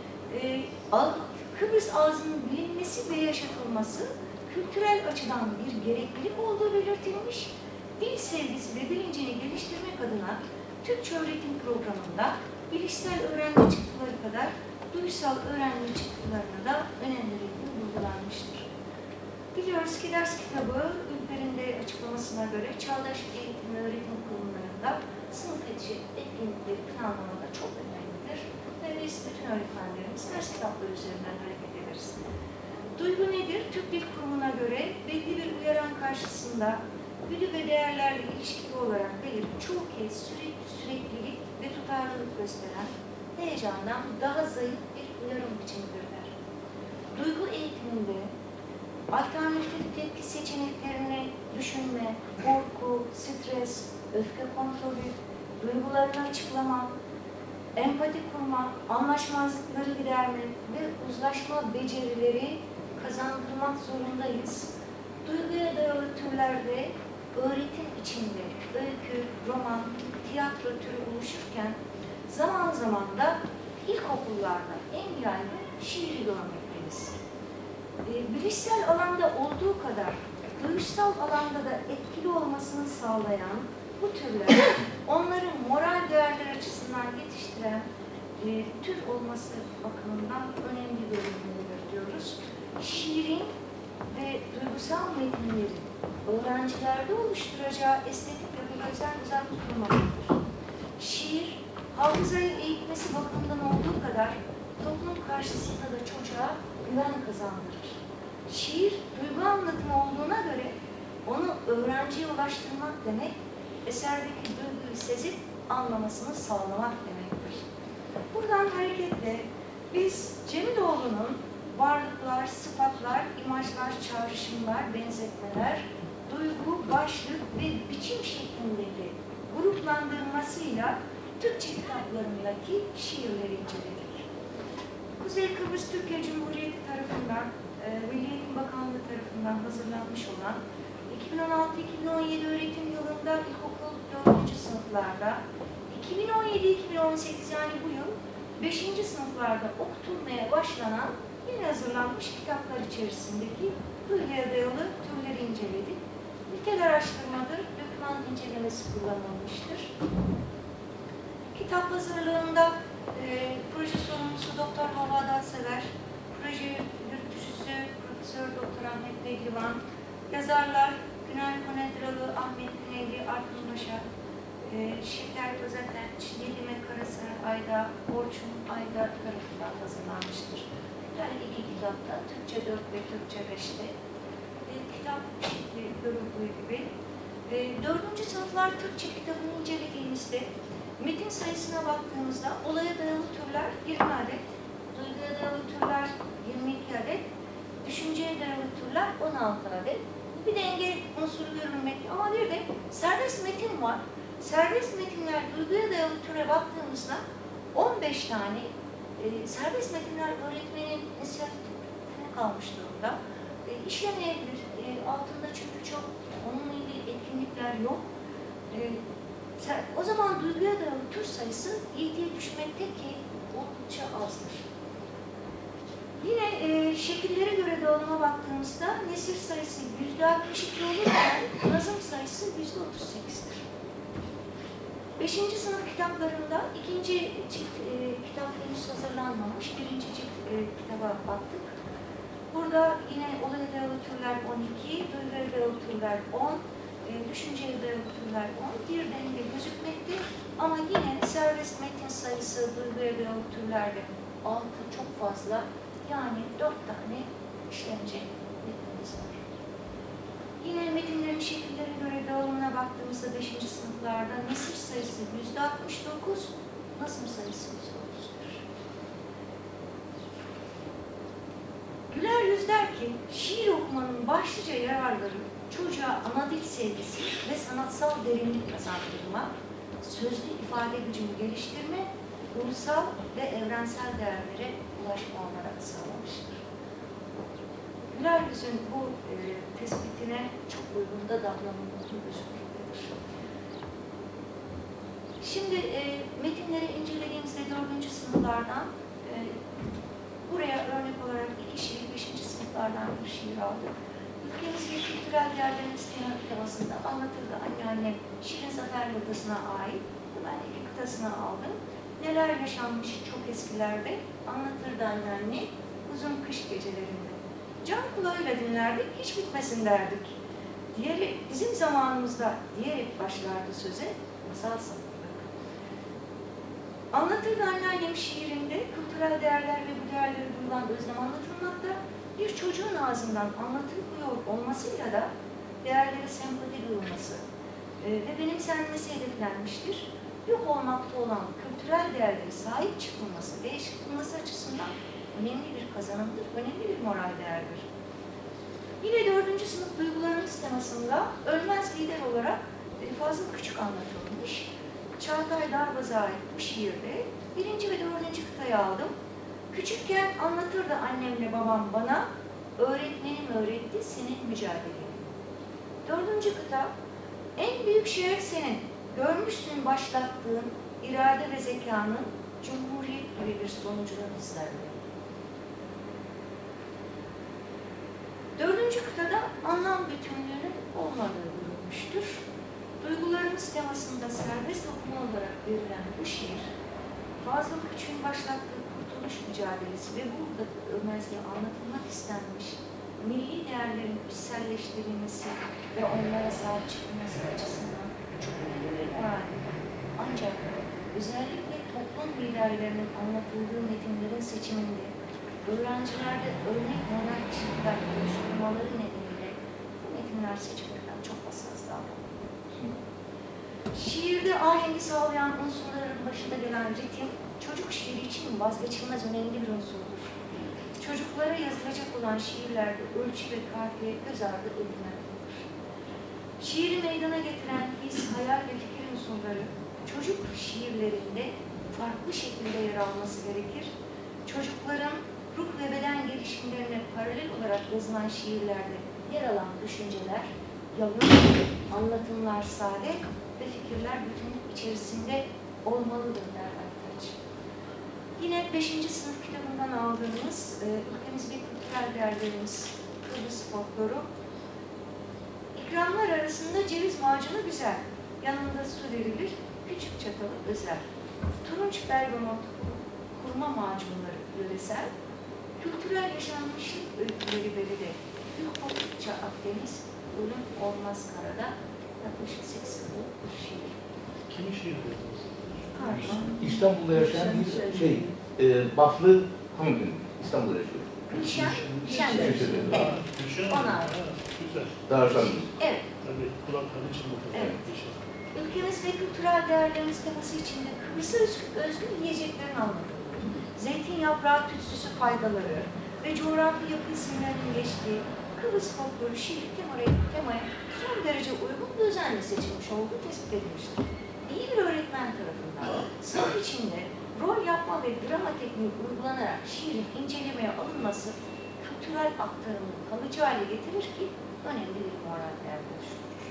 [SPEAKER 5] Kıbrıs ağzının bilinmesi ve yaşatılması kültürel açıdan bir gereklilik olduğu belirtilmiş. Dil sevgisi ve bilincini geliştirmek adına Türkçe öğretim programında bilişsel öğrenme çıktıları kadar duysal öğrenme çıktılarına da önem verildiği vurgulanmıştır. Biliyoruz ki ders kitabı Ülper'in de açıklamasına göre çağdaş eğitim ve öğretim kurumlarında sınıf içi etkinlikleri planlamada çok önemlidir. Ve biz bütün öğretmenlerimiz ders kitapları üzerinden hareket ederiz. Duygu nedir? Türk Dil Kurumu'na göre belli bir uyaran karşısında güdü ve değerlerle ilişkili olarak belirip çoğu kez süreklilik ve tutarlılık gösteren heyecandan daha zayıf bir uyarım biçimidir der. Duygu eğitiminde alternatif tepki seçeneklerini düşünme, korku, stres, öfke kontrolü, duygularını açıklama, empati kurma, anlaşmazlıkları gidermek ve uzlaşma becerileri kazandırmak zorundayız. Duyguya dayalı türlerde öğretim içinde öykü, roman, tiyatro türü oluşurken zaman zaman da ilkokullarda en yaygın şiiri görmekteyiz. Bilişsel alanda olduğu kadar duyuşsal alanda da etkili olmasını sağlayan bu türler onların moral değerler açısından yetiştiren tür olması bakımından önemli bölümleridir diyoruz. Şiirin ve duygusal metinlerin öğrencilerde oluşturacağı estetik ve gözden uzak tutulmaktadır. Şiir, hafızayı eğitmesi bakımından olduğu kadar toplum karşısında da çocuğa güven kazandırır. şiir duygu anlatımı olduğuna göre onu öğrenciye ulaştırmak demek, eserdeki duyguyu sezip anlamasını sağlamak demektir. Buradan hareketle biz Cemiloğlu'nun varlıklar, sıfatlar, imajlar, çağrışımlar, benzetmeler, duygu, başlık ve biçim şeklindeki gruplandırmasıyla Türkçe kitaplarındaki şiirleri inceledik. Kuzey Kıbrıs Türkiye Cumhuriyeti tarafından, Milli Eğitim Bakanlığı tarafından hazırlanmış olan 2016-2017 öğretim yılında ilkokul 4. sınıflarda, 2017-2018 yani bu yıl 5. sınıflarda okutulmaya başlanan yeni hazırlanmış kitaplar içerisindeki duyguya dayalı türleri inceledik. Nitel araştırmadır, doküman incelemesi kullanılmıştır. Kitap hazırlığında proje sorumlusu Doktor Havva Dalsever, proje yürütücüsü Profesör Doktor Ahmet Pehlivan, yazarlar Günay Konedralı, Ahmet Güneyli, Artun Başa, Şeker Özatenç, Nedime Karasar Ayda, Orçun Ayda tarafından hazırlanmıştır. Yani iki kitapta, Türkçe 4 ve Türkçe 5'te. Kitap şekli görüldüğü gibi. 4. sınıflar Türkçe kitabını incelediğimizde metin sayısına baktığımızda olaya dayalı türler 20 adet, duyguya dayalı türler 22 adet, düşünceye dayalı türler 16 adet. Bir denge unsuru görülmekte ama bir de serbest metin var. Serbest metinler duyguya dayalı türe baktığımızda 15 tane serbest metinler öğretmenin inisiyatifine kalmış durumda. İşlemeyebilir. Altında çünkü çok onunla ilgili etkinlikler yok. O zaman duyguya dayalı tür sayısı 7'ye düşmekte ki oldukça azdır. Yine şekillere göre dağılıma baktığımızda nesir sayısı %62 olurken nazım sayısı %38'dir. 5. sınıf kitaplarında ikinci cilt kitap henüz hazırlanmamış, birinci cilt kitaba baktık. Burada yine olaya dayalı türler 12, duyguya dayalı türler 10, düşünceye dayalı türler 10, bir denge gözükmekte ama yine serbest metin sayısı duyguya dayalı türlerde 6 çok fazla, yani 4 tane işlenecek metnimiz var. Yine metinlerin şekillere göre dağılımına baktığımızda 5. sınıflarda nesir sayısı %69, nazım sayısı %30'dur. Güler Yüz der ki, şiir okumanın başlıca yararları çocuğa ana dil sevgisi ve sanatsal derinlik kazandırma, sözlü ifade gücünü geliştirme, ulusal ve evrensel değerlere ulaşma olarak sağlamıştır. Güler Yüz'ün bu tespitine çok uygun da davranıldığı gözükmektedir. Şimdi metinleri incelediğimizde 4. sınıflardan buraya örnek olarak 2 şiir, 5. sınıflardan bir şiir aldık. Ülkemiz ve kültürel değerlerimiz temasında Anlatırdı Anneannem Şirin Zafer Yıldızı'na ait. Ben 2 kıtasını aldım. Neler yaşanmış çok eskilerde Anlatırdı Anneanne uzun kış gecelerinde. Can kulağıyla dinlerdik, hiç bitmesin derdik. Diğeri bizim zamanımızda diyerek başlardı söze, masal sanırdık. Anlatırdı Anneannem şiirinde kültürel değerler ve bu değerleri duyulan özlem anlatılmakta, bir çocuğun ağzından anlatılıyor olmasıyla da değerlere sempati duyulması ve benimsenmesi hedeflenmiştir. Yok olmakta olan kültürel değerlere sahip çıkılması ve yaşatılması açısından önemli bir kazanımdır, önemli bir moral değerdir. Yine 4. sınıf duygularımız temasında ölmez lider olarak Fazıl Küçük anlatılmış. Çağatay Darbaz'a ait bu şiirde 1. ve 4. kıtayı aldım. Küçükken anlatırdı annemle babam bana, öğretmenim öğretti senin mücadeleni. 4. kıta, en büyük şehir senin, görmüşsün başlattığın irade ve zekanın cumhuriyet gibi bir sonucunu izlerdi. 4. kıtada anlam bütünlüğünün olmadığı görülmüştür. Duygularımız temasında serbest okuma olarak verilen bu şiir, Fazıl Küçük'ün başlattığı kurtuluş mücadelesi ve burada ölmezliğe anlatılmak istenmiş milli değerlerin içselleştirilmesi ve onlara sahip çıkılması açısından çok önemli vardır. Ancak özellikle toplum liderlerinin anlatıldığı metinlerin seçiminde öğrencilerde örnek model kişilikler oluşturmaları nedeniyle bu metinler seçilirken çok hassas davranılıyor. Şiirde ahengi sağlayan unsurların başında gelen ritim, çocuk şiiri için vazgeçilmez önemli bir unsurdur. Çocuklara yazılacak olan şiirlerde ölçü ve kafiye göz ardı edilmektedir. Şiiri meydana getiren his, hayal ve fikir unsurları çocuk şiirlerinde farklı şekilde yer alması gerekir. Çocukların ruh ve beden gelişimlerine paralel olarak yazılan şiirlerde yer alan düşünceler, yalın, anlatımlar sade ve fikirler bütünlük içerisinde olmalıdır der Aytaç. Yine 5. sınıf kitabından aldığımız ülkemiz ve kültürel değerlerimiz Kıbrıs folkloru. İkramlar arasında ceviz macunu güzel, yanında su verilir, küçük çatalı özel. Turunç bergamot kurma macunları yöresel, kültürel yaşanmışlık öyküleri belirli. Büyük oldukça Akdeniz, ölüm olmaz karada, yaklaşık 80 bir şiir.
[SPEAKER 1] Kimin şiiri dediniz?
[SPEAKER 5] Pardon.
[SPEAKER 3] İstanbul'da yaşayan bir Baflı hanımefendi. İstanbul'da yaşıyor.
[SPEAKER 5] Gülşen de. Evet.
[SPEAKER 1] Gülşen
[SPEAKER 5] Ona
[SPEAKER 1] Hanım.
[SPEAKER 5] ait.
[SPEAKER 1] Ha, güzel.
[SPEAKER 3] Darşanlı.
[SPEAKER 5] Evet.
[SPEAKER 1] Tabii kulaklarını çınlatır.
[SPEAKER 5] Evet.
[SPEAKER 1] Gülşen.
[SPEAKER 5] Ülkemiz ve kültürel değerlerimiz teması içinde Kıbrıs'a özgü yiyeceklerin anlatılır. Zeytin yaprağı tütsüsü faydaları ve coğrafi yapı isimlerinin geçtiği Kıbrıs folkloru şiiri temaya son derece uygun ve özenle seçilmiş olduğu tespit edilmiştir. İyi bir öğretmen tarafından sınıf içinde rol yapma ve drama tekniği uygulanarak şiirin incelemeye alınması kültürel aktarımını kalıcı hale getirir ki önemli bir moral değer oluşturur.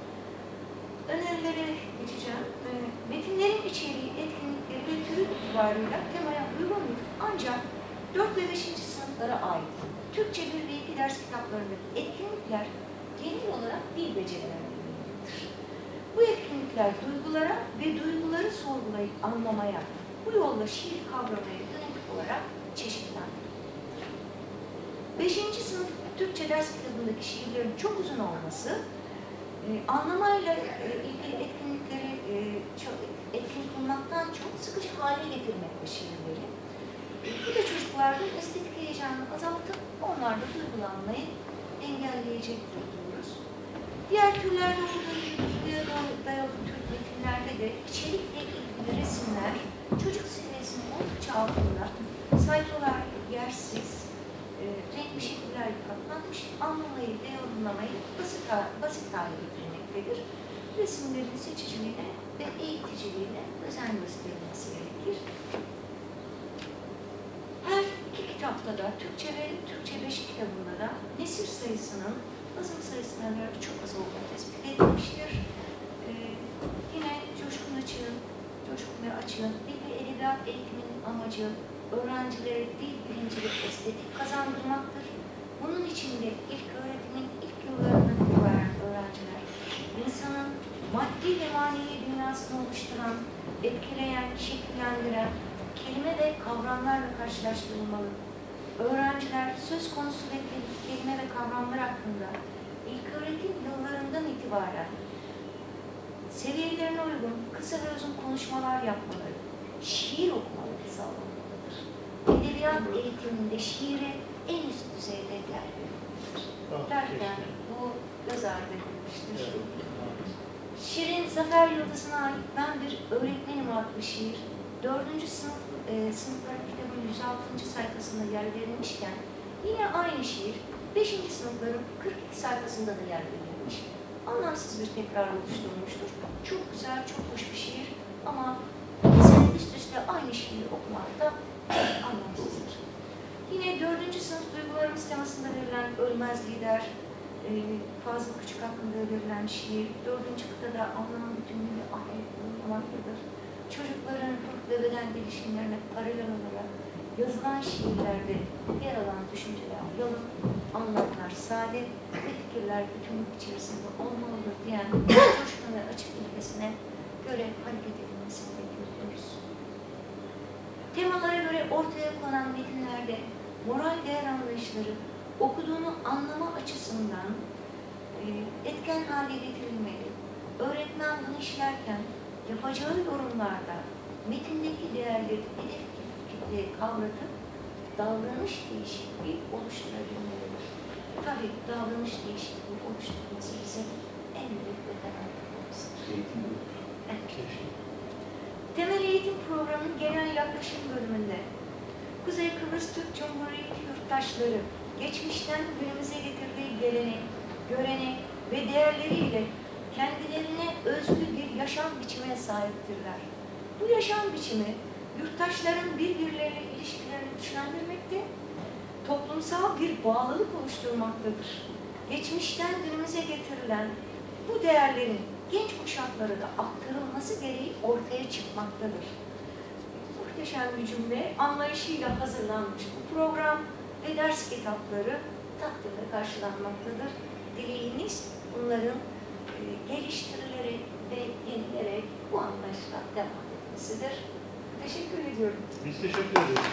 [SPEAKER 5] Önerilere geçeceğim. Metinlerin içeriği, etkinlikleri ve türü itibarıyla temaya uygundur. Ancak 4 ve 5. sınıflara ait Türkçe 1 ve 2 ders kitaplarındaki etkinlikler genel olarak dil becerilerine yöneliktir. Bu etkinlikler duygulara ve duyguları sorgulayıp anlamaya, bu yolla şiir kavramaya yönelik olarak çeşitlendirilir. 5. sınıf Türkçe ders kitabındaki şiirlerin çok uzun olması, anlamayla ilgili etkinlikleri etkin kılmaktan çok sıkıcı hale getirmekte şiirleri. Bu da çocuklarda estetik heyecanını azaltıp onlarda duygulanmayı engelleyecektir diyoruz. Diğer türlerde olduğu gibi duyguya dayalı Türk metinlerde de içerikle ilgili resimler çocuk seviyesinin oldukça altında, sayfalar yersiz, renkli şekillerle katlanmış, anlamayı ve yorumlamayı basit hale getirmektedir. Resimlerin seçiciliğine ve eğiticiliğine özen gösterilmesi gerekir. Her iki kitapta da Türkçe ve Türkçe 5 kitabında da nesir sayısının basım sayısına göre çok az olduğu tespit edilmiştir. Yine Coşkun ve Açık'ın dil ve edebiyat eğitiminin amacı öğrencilere dil bilinci ve estetik kazandırmaktır. Bunun için de ilk öğretimin ilk yıllarından itibaren öğrenciler insanın maddi ve manevi dünyasını oluşturan, etkileyen, şekillendiren kelime ve kavramlarla karşılaştırılmalı. Öğrenciler söz konusu ve kelime ve kavramlar hakkında ilköğretim yıllarından itibaren seviyelerine uygun kısa ve uzun konuşmalar yapmaları, şiir okumaları sağlanmalıdır. Edebiyat eğitiminde şiire en üst düzeyde yer verilmelidir. Derken bu göz ardı edilmiştir. Şiirin Zafer Yıldızı'na ait Ben Bir Öğretmenim adlı şiir, 4. sınıflar kitabının 106. sayfasında yer verilmişken, yine aynı şiir 5. sınıfların 42 sayfasında da yer verilmiş. Anlamsız bir tekrar oluşturulmuştur. Çok güzel, çok hoş bir şiir ama sen üst üste aynı şiiri okumak da anlamsızdır. Yine 4. sınıf duygularımız temasında verilen Ölmez Lider, Fazıl Küçük hakkında verilen şiir, 4. kıtada anlam bütünlüğü ve ahenk bulunmaktadır. Çocukların ruh ve beden gelişimlerine paralel olarak yazılan şiirlerde yer alan düşünceler yalın, anlamlar sade ve fikirler bütünlük içerisinde olmalıdır diyen Coşkun ve Açık ilkesine göre hareket edilmesini bekliyoruz. Temalara göre ortaya konan metinlerde moral değer anlayışları okuduğunu anlama açısından etken hale getirilmeli. Öğretmen bunu işlerken yapacağı yorumlarda metindeki değerleri hedef kitleye kavratıp davranış değişikliği oluşturabilmelidir. Tabii davranış değişikliği oluşturması bizim en büyük ve temel problemimizdir. Evet. Temel eğitim programının genel yaklaşım bölümünde Kuzey Kıbrıs Türk Cumhuriyeti yurttaşları geçmişten günümüze getirdiği gelenek, görenek ve değerleriyle kendilerine özgü bir yaşam biçimine sahiptirler. Bu yaşam biçimi yurttaşların birbirleriyle ilişkilerini güçlendirmekte, toplumsal bir bağlılık oluşturmaktadır. Geçmişten günümüze getirilen bu değerlerin genç kuşaklara da aktarılması gereği ortaya çıkmaktadır. Muhteşem bir cümle anlayışıyla hazırlanmış bu program ve ders kitapları takdirle karşılanmaktadır. Dileğimiz bunların geliştirilerek ve yenilerek bu anlayışla devam etmesidir. Teşekkür ediyorum.
[SPEAKER 1] Biz teşekkür ederiz.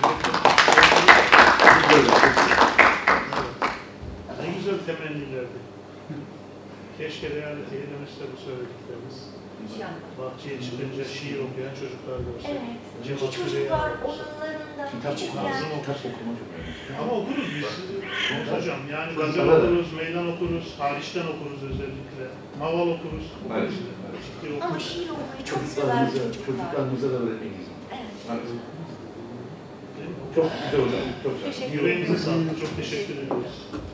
[SPEAKER 1] Ne güzel temennilerdi. Keşke realiteye dönüşse bu söylediklerimiz.
[SPEAKER 5] İnşallah.
[SPEAKER 1] Bahçeye çıkınca şiir okuyan çocuklar da olsa.
[SPEAKER 5] Evet.
[SPEAKER 1] Cemal
[SPEAKER 5] Ki çocuklar
[SPEAKER 1] Süreyya olsa.
[SPEAKER 5] oyunlarında
[SPEAKER 3] Kitap
[SPEAKER 5] küçükken
[SPEAKER 3] lazım, kitap okuma çok önemli.
[SPEAKER 1] Ama okuruz biz. Hocam yani gazel okuruz, meydan okuruz, hariçten okuruz özellikle. Maval okuruz.
[SPEAKER 3] Evet.
[SPEAKER 1] Ciddi
[SPEAKER 5] ama
[SPEAKER 1] okuruz.
[SPEAKER 5] şiir okumayı çok sever çocuklar.
[SPEAKER 3] Çocuklarımıza da öğretmeliyiz.
[SPEAKER 5] Evet.
[SPEAKER 3] Evet. Çok güzel hocam, çok güzel.
[SPEAKER 5] Teşekkür
[SPEAKER 1] Yüreğinize sağlık. Çok teşekkür ediyoruz.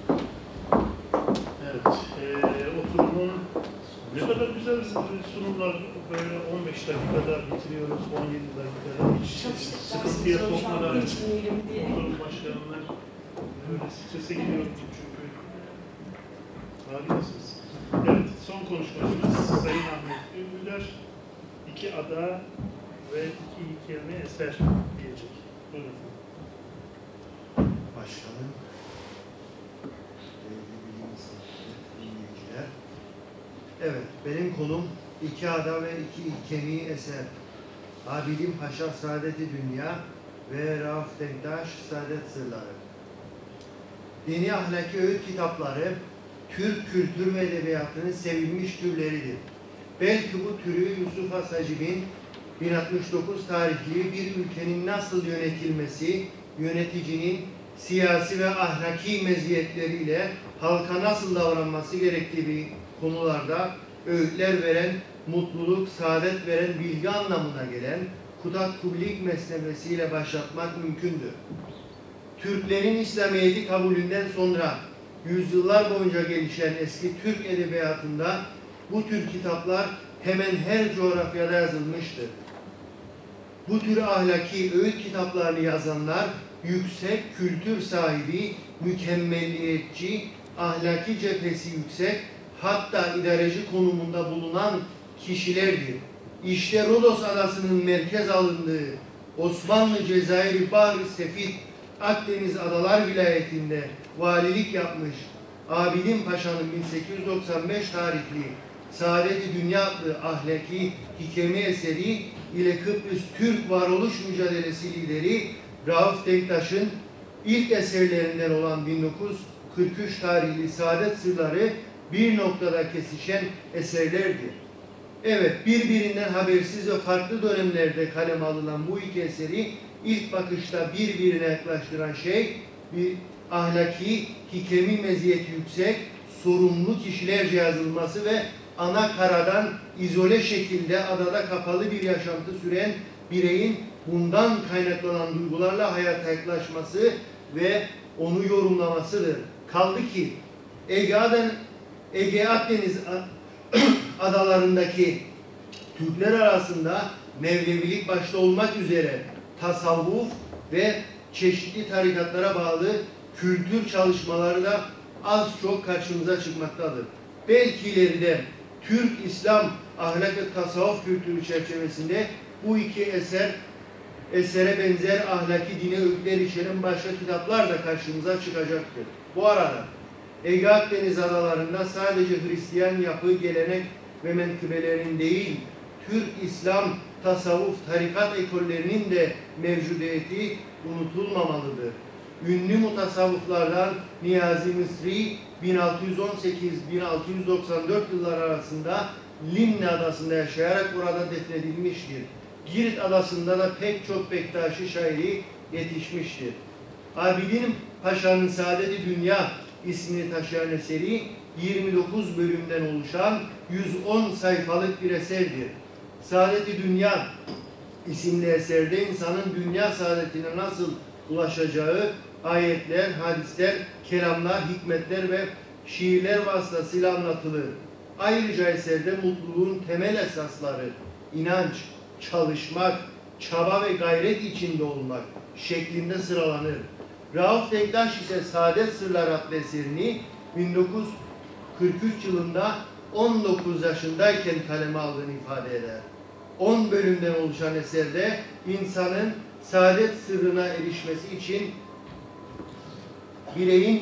[SPEAKER 1] Evet. Oturumun ne kadar güzel sunumlar, böyle 15 dakikada bitiriyoruz, 17 dakikada hiç sıkıntıya sokmadan oturum başkanlar böyle strese giriyorum çünkü harikasınız. Evet, son konuşmacımız Sayın Ahmet Ünlüler, 2 ada ve 2 kelime eser diyecek. Buyurun.
[SPEAKER 7] Başkanım, değerli bilim insanları, dinleyiciler. Evet, benim konum 2 ada ve 2 ilkemi eser. Abidin Paşa Saadeti Dünya ve Rauf Denktaş Saadet Sırları. Dini ahlaki öğüt kitapları, Türk kültür ve edebiyatının sevilmiş türleridir. Belki bu türü Yusuf Has-Hacib'in 1069 tarihli bir ülkenin nasıl yönetilmesi, yöneticinin siyasi ve ahlaki meziyetleriyle halka nasıl davranması gerektiği konularda öğütler veren, mutluluk, saadet veren bilgi anlamına gelen Kutak-Kublik mesnevesiyle başlatmak mümkündür. Türklerin İslamiyet'i kabulünden sonra yüzyıllar boyunca gelişen eski Türk edebiyatında bu tür kitaplar hemen her coğrafyada yazılmıştır. Bu tür ahlaki öğüt kitaplarını yazanlar yüksek kültür sahibi, mükemmelliyetçi, ahlaki cephesi yüksek, hatta idareci konumunda bulunan kişilerdir. İşte Rodos Adası'nın merkez alındığı Osmanlı Cezayir Bahri Sefit Akdeniz Adalar Vilayeti'nde valilik yapmış Abidin Paşa'nın 1895 tarihli Saadet-i Dünya adlı ahlaki hikemi eseri ile Kıbrıs Türk varoluş mücadelesi lideri Rauf Denktaş'ın ilk eserlerinden olan 1943 tarihli Saadet Sırları bir noktada kesişen eserlerdir. Evet, birbirinden habersiz ve farklı dönemlerde kaleme alınan bu iki eseri ilk bakışta birbirine yaklaştıran şey, bir ahlaki, hikemi meziyeti yüksek, sorumlu kişilerce yazılması ve ana karadan izole şekilde adada kapalı bir yaşantı süren bireyin bundan kaynaklanan duygularla hayata yaklaşması ve onu yorumlamasıdır. Kaldı ki Ege Akdeniz adalarındaki Türkler arasında Mevlevilik başta olmak üzere tasavvuf ve çeşitli tarikatlara bağlı kültür çalışmaları da az çok karşımıza çıkmaktadır. Belki ileride Türk-İslam ahlak ve tasavvuf kültürü çerçevesinde bu iki esere benzer ahlaki dini öğütler içeren başka kitaplar da karşımıza çıkacaktır. Bu arada Ege Akdeniz adalarında sadece Hristiyan yapı, gelenek ve menkıbelerin değil, Türk-İslam tasavvuf tarikat ekollerinin de mevcudiyeti unutulmamalıdır. Ünlü mutasavvıflardan Niyazi Mısri 1618-1694 yılları arasında Limni adasında yaşayarak burada defnedilmiştir. Girit adasında da pek çok Bektaşi şairi yetişmiştir. Abidin Paşa'nın Saadet-i Dünya ismini taşıyan eseri 29 bölümden oluşan 110 sayfalık bir eserdir. Saadet-i Dünya isimli eserde insanın dünya saadetine nasıl ulaşacağı ayetler, hadisler, kelamlar, hikmetler ve şiirler vasıtasıyla anlatılır. Ayrıca eserde mutluluğun temel esasları, inanç, çalışmak, çaba ve gayret içinde olmak şeklinde sıralanır. Rauf Denktaş ise Saadet Sırları adlı eserini 1943 yılında 19 yaşındayken kaleme aldığını ifade eder. 10 bölümden oluşan eserde insanın saadet sırrına erişmesi için bireyin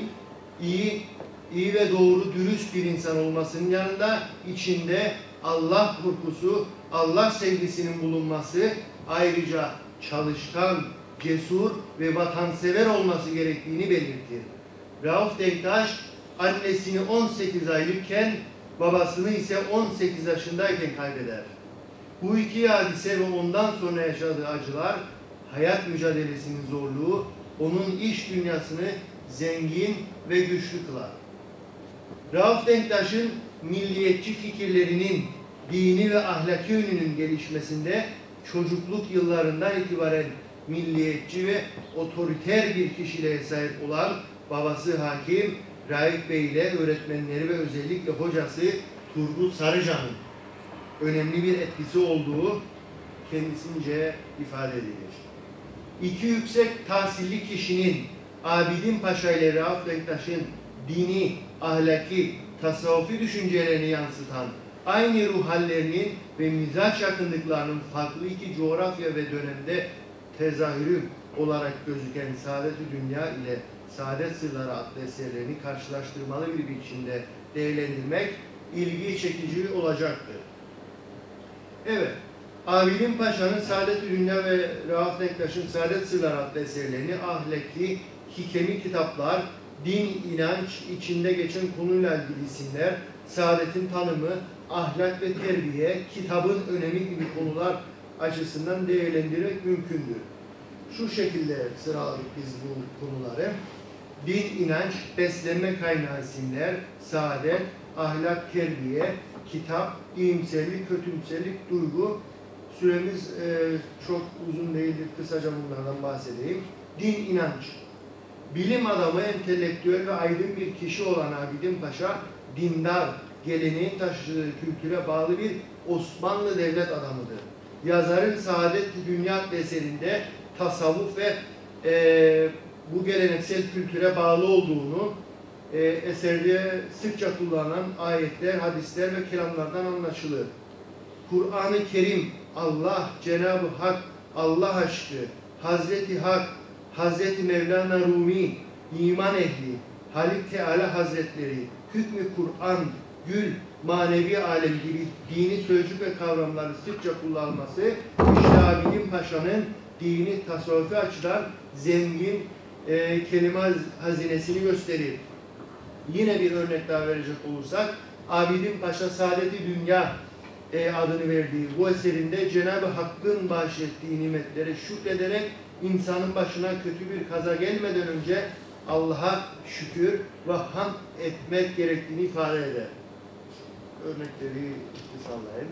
[SPEAKER 7] iyi ve doğru, dürüst bir insan olmasının yanında içinde Allah korkusu, Allah sevgisinin bulunması, ayrıca çalışkan, cesur ve vatansever olması gerektiğini belirtir. Rauf Denktaş annesini 18 aylıkken, babasını ise 18 yaşındayken kaybeder. Bu iki hadise ve ondan sonra yaşadığı acılar, hayat mücadelesinin zorluğu, onun iş dünyasını zengin ve güçlü kılar. Rauf Denktaş'ın milliyetçi fikirlerinin dini ve ahlaki yönünün gelişmesinde çocukluk yıllarından itibaren milliyetçi ve otoriter bir kişiliğe sahip olan babası Hakim Raif Bey ile öğretmenleri ve özellikle hocası Turgut Sarıcan'ın önemli bir etkisi olduğu kendisince ifade edilir. İki yüksek tahsilli kişinin Abidin Paşa ile Rauf Denktaş'ın dini, ahlaki, tasavvufi düşüncelerini yansıtan aynı ruh hallerinin ve mizaç yakınlıklarının farklı iki coğrafya ve dönemde tezahürü olarak gözüken Saadet-i Dünya ile Saadet Sırları adlı eserlerini karşılaştırmalı bir biçimde değerlendirmek ilgi çekici olacaktır. Evet, Abidin Paşa'nın Saadet-i Dünya ve Rauf Denktaş'ın Saadet Sırları adlı eserlerini ahlaki, hikemi kitaplar, din, inanç, içinde geçen konuyla ilgili isimler, saadetin tanımı, ahlak ve terbiye, kitabın önemi gibi konular açısından değerlendirmek mümkündür. Şu şekilde sıraladık biz bu konuları. Din, inanç, beslenme kaynağı isimler, saadet, ahlak, terbiye, kitap, iyimserlik, kötümserlik, duygu. Süremiz çok uzun değildir. Kısaca bunlardan bahsedeyim. Din, inanç. Bilim adamı, entelektüel ve aydın bir kişi olan Abidin Paşa, dindar, geleneğin taşıdığı kültüre bağlı bir Osmanlı devlet adamıdır. Yazarın Saadet-i Dünya eserinde tasavvuf ve bu geleneksel kültüre bağlı olduğunu eserde sıkça kullanılan ayetler, hadisler ve kelamlardan anlaşılır. Kur'an-ı Kerim, Allah, Cenab-ı Hak, Allah aşkı, Hazreti Hak, Hazreti Mevlana Rumi, iman ehli, Halik Teala Hazretleri, hükmü Kur'an, gül, manevi alem gibi dini sözcük ve kavramları sıkça kullanması, işte Abidin Paşa'nın dini tasavvufi açıdan zengin kelime hazinesini gösterir. Yine bir örnek daha verecek olursak, Abidin Paşa Saadet-i Dünya adını verdiği bu eserinde Cenab-ı Hakk'ın bahşettiği nimetlere şükrederek insanın başına kötü bir kaza gelmeden önce Allah'a şükür ve hamd etmek gerektiğini ifade eder. Örnekleri sallayayım.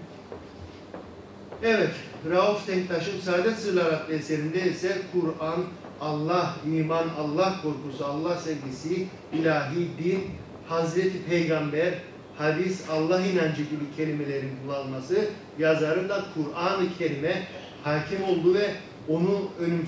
[SPEAKER 7] Evet, Rauf Denktaş'ın Saadet Sırları adlı eserinde ise Kur'an, Allah, iman, Allah korkusu, Allah sevgisi, ilahi din, Hazreti Peygamber, hadis, Allah inancı gibi kelimelerin kullanılması, yazarın da Kur'an-ı Kerim'e hakim olduğu ve onu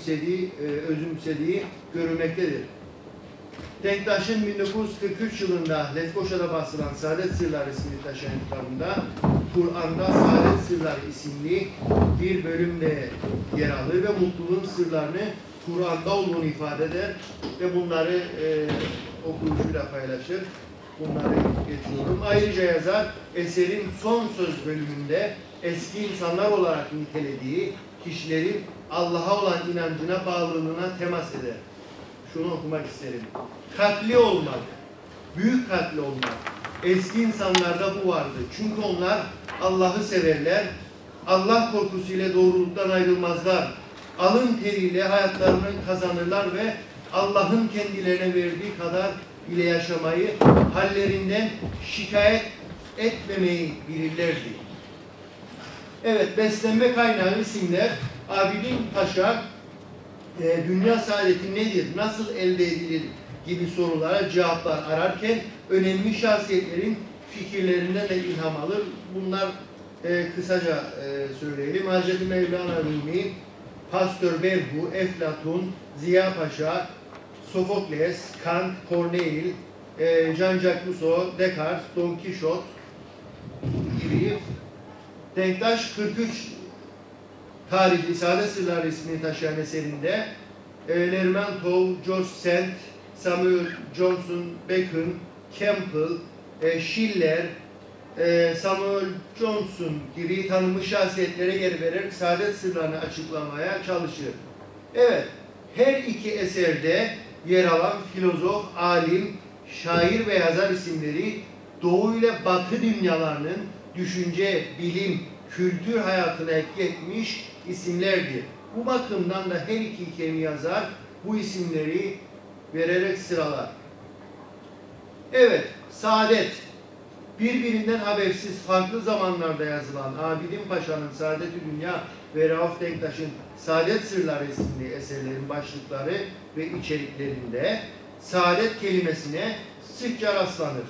[SPEAKER 7] özümsediği görülmektedir. Denktaş'ın 1943 yılında Lefkoşa'da basılan Saadet Sırları ismini taşıyan kitabında Kur'an'da Saadet Sırları isimli bir bölümde yer alır ve mutluluğun sırlarını Kur'an'da olduğunu ifade eder ve bunları okuyucuyla paylaşır. Bunları geçiyorum. Ayrıca yazar eserin son söz bölümünde eski insanlar olarak nitelediği kişilerin Allah'a olan inancına, bağlılığına temas eder. Şunu okumak isterim. Kalpli olmak, büyük kalpli olmak. Eski insanlarda bu vardı. Çünkü onlar Allah'ı severler, Allah korkusuyla doğruluktan ayrılmazlar. Alın teriyle hayatlarını kazanırlar ve Allah'ın kendilerine verdiği kadar ile yaşamayı, hallerinden şikayet etmemeyi bilirlerdi. Evet, beslenme kaynağı isimler Abidin Paşa dünya saadeti nedir, nasıl elde edilir gibi sorulara cevaplar ararken önemli şahsiyetlerin fikirlerinden de ilham alır. Bunlar kısaca söyleyelim. Hz. Mevlana Rumi, Pasteur Berhu, Eflatun, Ziya Paşa, Sofokles, Kant, Corneille, Jean-Jacques Rousseau, Descartes, Don Quixote gibi. Denktaş 43 tarihli Saadet Sırları ismini taşıyan eserinde Lermontov, George Sand, Samuel Johnson, Bacon, Campbell, Schiller, Samuel Johnson gibi tanınmış şahsiyetlere yer vererek saadet sırlarını açıklamaya çalışır. Evet, her iki eserde yer alan filozof, alim, şair ve yazar isimleri Doğu ile Batı dünyalarının düşünce, bilim, kültür hayatına etki etmiş isimlerdir. Bu bakımdan da her iki kemi yazar bu isimleri vererek sıralar. Evet, saadet. Birbirinden habersiz farklı zamanlarda yazılan Abidin Paşa'nın Saadet-i Dünya ve Rauf Denktaş'ın Saadet Sırları isimli eserlerin başlıkları ve içeriklerinde saadet kelimesine sıkça rastlanır.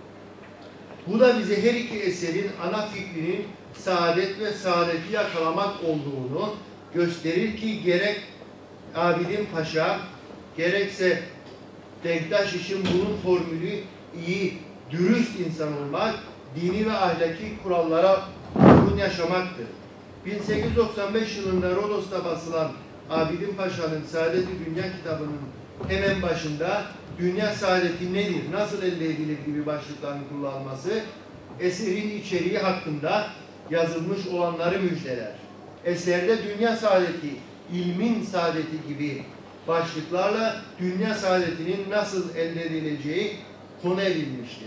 [SPEAKER 7] Bu da bize her iki eserin ana fikrinin saadet ve saadeti yakalamak olduğunu gösterir ki gerek Abidin Paşa gerekse Denktaş için bunun formülü iyi, dürüst insan olmak, dini ve ahlaki kurallara uygun yaşamaktır. 1895 yılında Rodos'ta basılan Abidin Paşa'nın Saadet-i Dünya kitabının hemen başında dünya saadeti nedir, nasıl elde edilir gibi başlıkların kullanılması eserin içeriği hakkında yazılmış olanları müjdeler. Eserde dünya saadeti, ilmin saadeti gibi başlıklarla dünya saadetinin nasıl elde edileceği konu edilmiştir.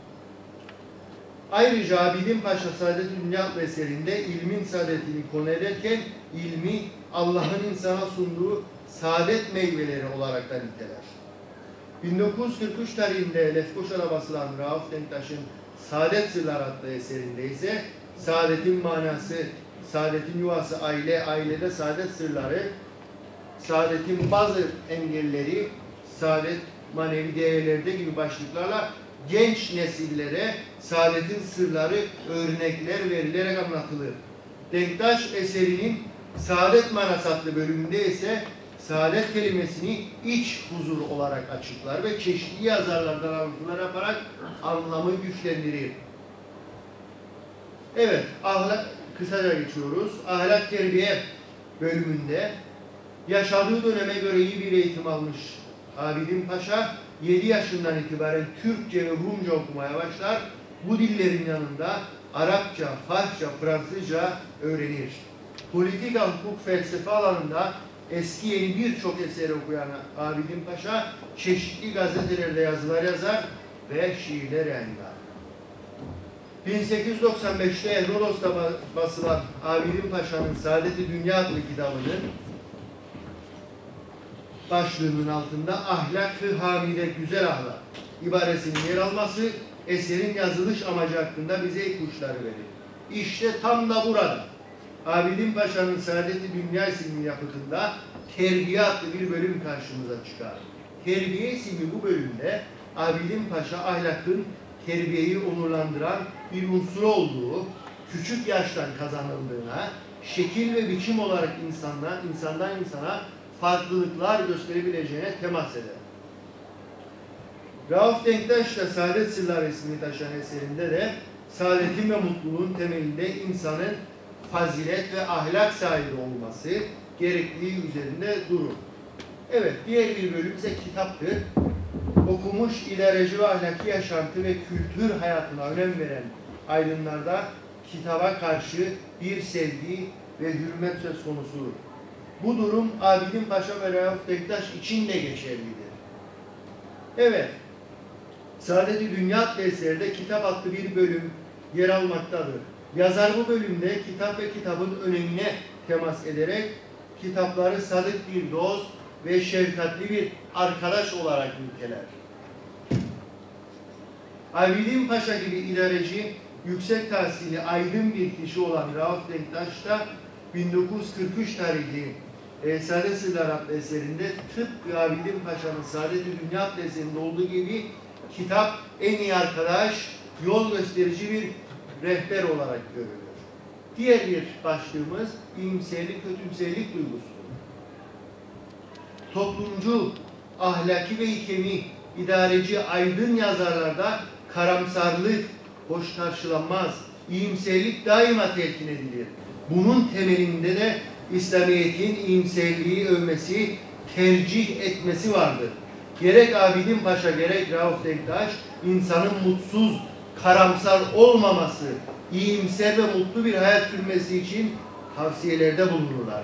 [SPEAKER 7] Ayrıca Abidin Paşa Saadet-i Dünya eserinde ilmin saadetini konu ederken ilmi Allah'ın insana sunduğu saadet meyveleri olarak da niteler. 1943 tarihinde Lefkoşa'da basılan Rauf Denktaş'ın Saadet Sırları adlı eserinde ise saadetin manası, saadetin yuvası aile, ailede saadet sırları, saadetin bazı engelleri, saadet manevi değerlerde gibi başlıklarla genç nesillere saadetin sırları örnekler verilerek anlatılır. Denktaş eserinin Saadet Manası adlı bölümünde ise saadet kelimesini iç huzur olarak açıklar ve çeşitli yazarlardan alıntılar yaparak anlamı güçlendirir. Evet, kısaca geçiyoruz. Ahlak terbiye bölümünde yaşadığı döneme göre iyi bir eğitim almış Abidin Paşa 7 yaşından itibaren Türkçe ve Rumca okumaya başlar. Bu dillerin yanında Arapça, Farsça, Fransızca öğrenir. Politika, hukuk, felsefe alanında eski yeni birçok eseri okuyan Abidin Paşa çeşitli gazetelerde yazılar yazar ve şiirler yayınlar. 1895'te Rodos'ta basılan Abidin Paşa'nın Saadet-i Dünya adlı kitabının başlığının altında ahlak-ı hamide, güzel ahlak ibaresinin yer alması eserin yazılış amacı hakkında bize ipuçları verir. İşte tam da burada Abidin Paşa'nın Saadet-i Dünya isimli yapıtında terbiye adlı bir bölüm karşımıza çıkar. Terbiye isimli bu bölümde Abidin Paşa ahlakın terbiyeyi onurlandıran bir unsur olduğu, küçük yaştan kazanıldığına, şekil ve biçim olarak insandan insana farklılıklar gösterebileceğine temas eder. Rauf Denktaş da Saadet Sırları ismini taşıyan eserinde de saadetin ve mutluluğun temelinde insanın fazilet ve ahlak sahibi olması gerektiği üzerinde durur. Evet, diğer bir bölüm ise kitaptır. Okumuş, idareci ve ahlaki yaşantı ve kültür hayatına önem veren aydınlarda kitaba karşı bir sevgi ve hürmet söz konusudur. Bu durum Abidin Paşa ve Rauf Denktaş için de geçerlidir. Evet, Saadet-i Dünya adlı eserde kitap adlı bir bölüm yer almaktadır. Yazar bu bölümde kitap ve kitabın önemine temas ederek kitapları sadık bir dost ve şefkatli bir arkadaş olarak niteler. Abidin Paşa gibi idareci, yüksek tahsili aydın bir kişi olan Rauf Denktaş da 1943 tarihli Saadet Sırlar adlı eserinde tıpkı Abidin Paşa'nın Saadet-i Dünya adlı eserinde olduğu gibi kitap en iyi arkadaş, yol gösterici bir rehber olarak görülür. Diğer bir başlığımız iyimserlik, kötümserlik duygusu. Toplumcu, ahlaki ve ikemi, idareci, aydın yazarlarda karamsarlık hoş karşılanmaz, iyimserlik daima telkin edilir. Bunun temelinde de İslamiyet'in iyimserliği övmesi, tercih etmesi vardır. Gerek Abidin Paşa gerek Rauf Denktaş insanın mutsuz, karamsar olmaması, iyimser ve mutlu bir hayat sürmesi için tavsiyelerde bulunurlar.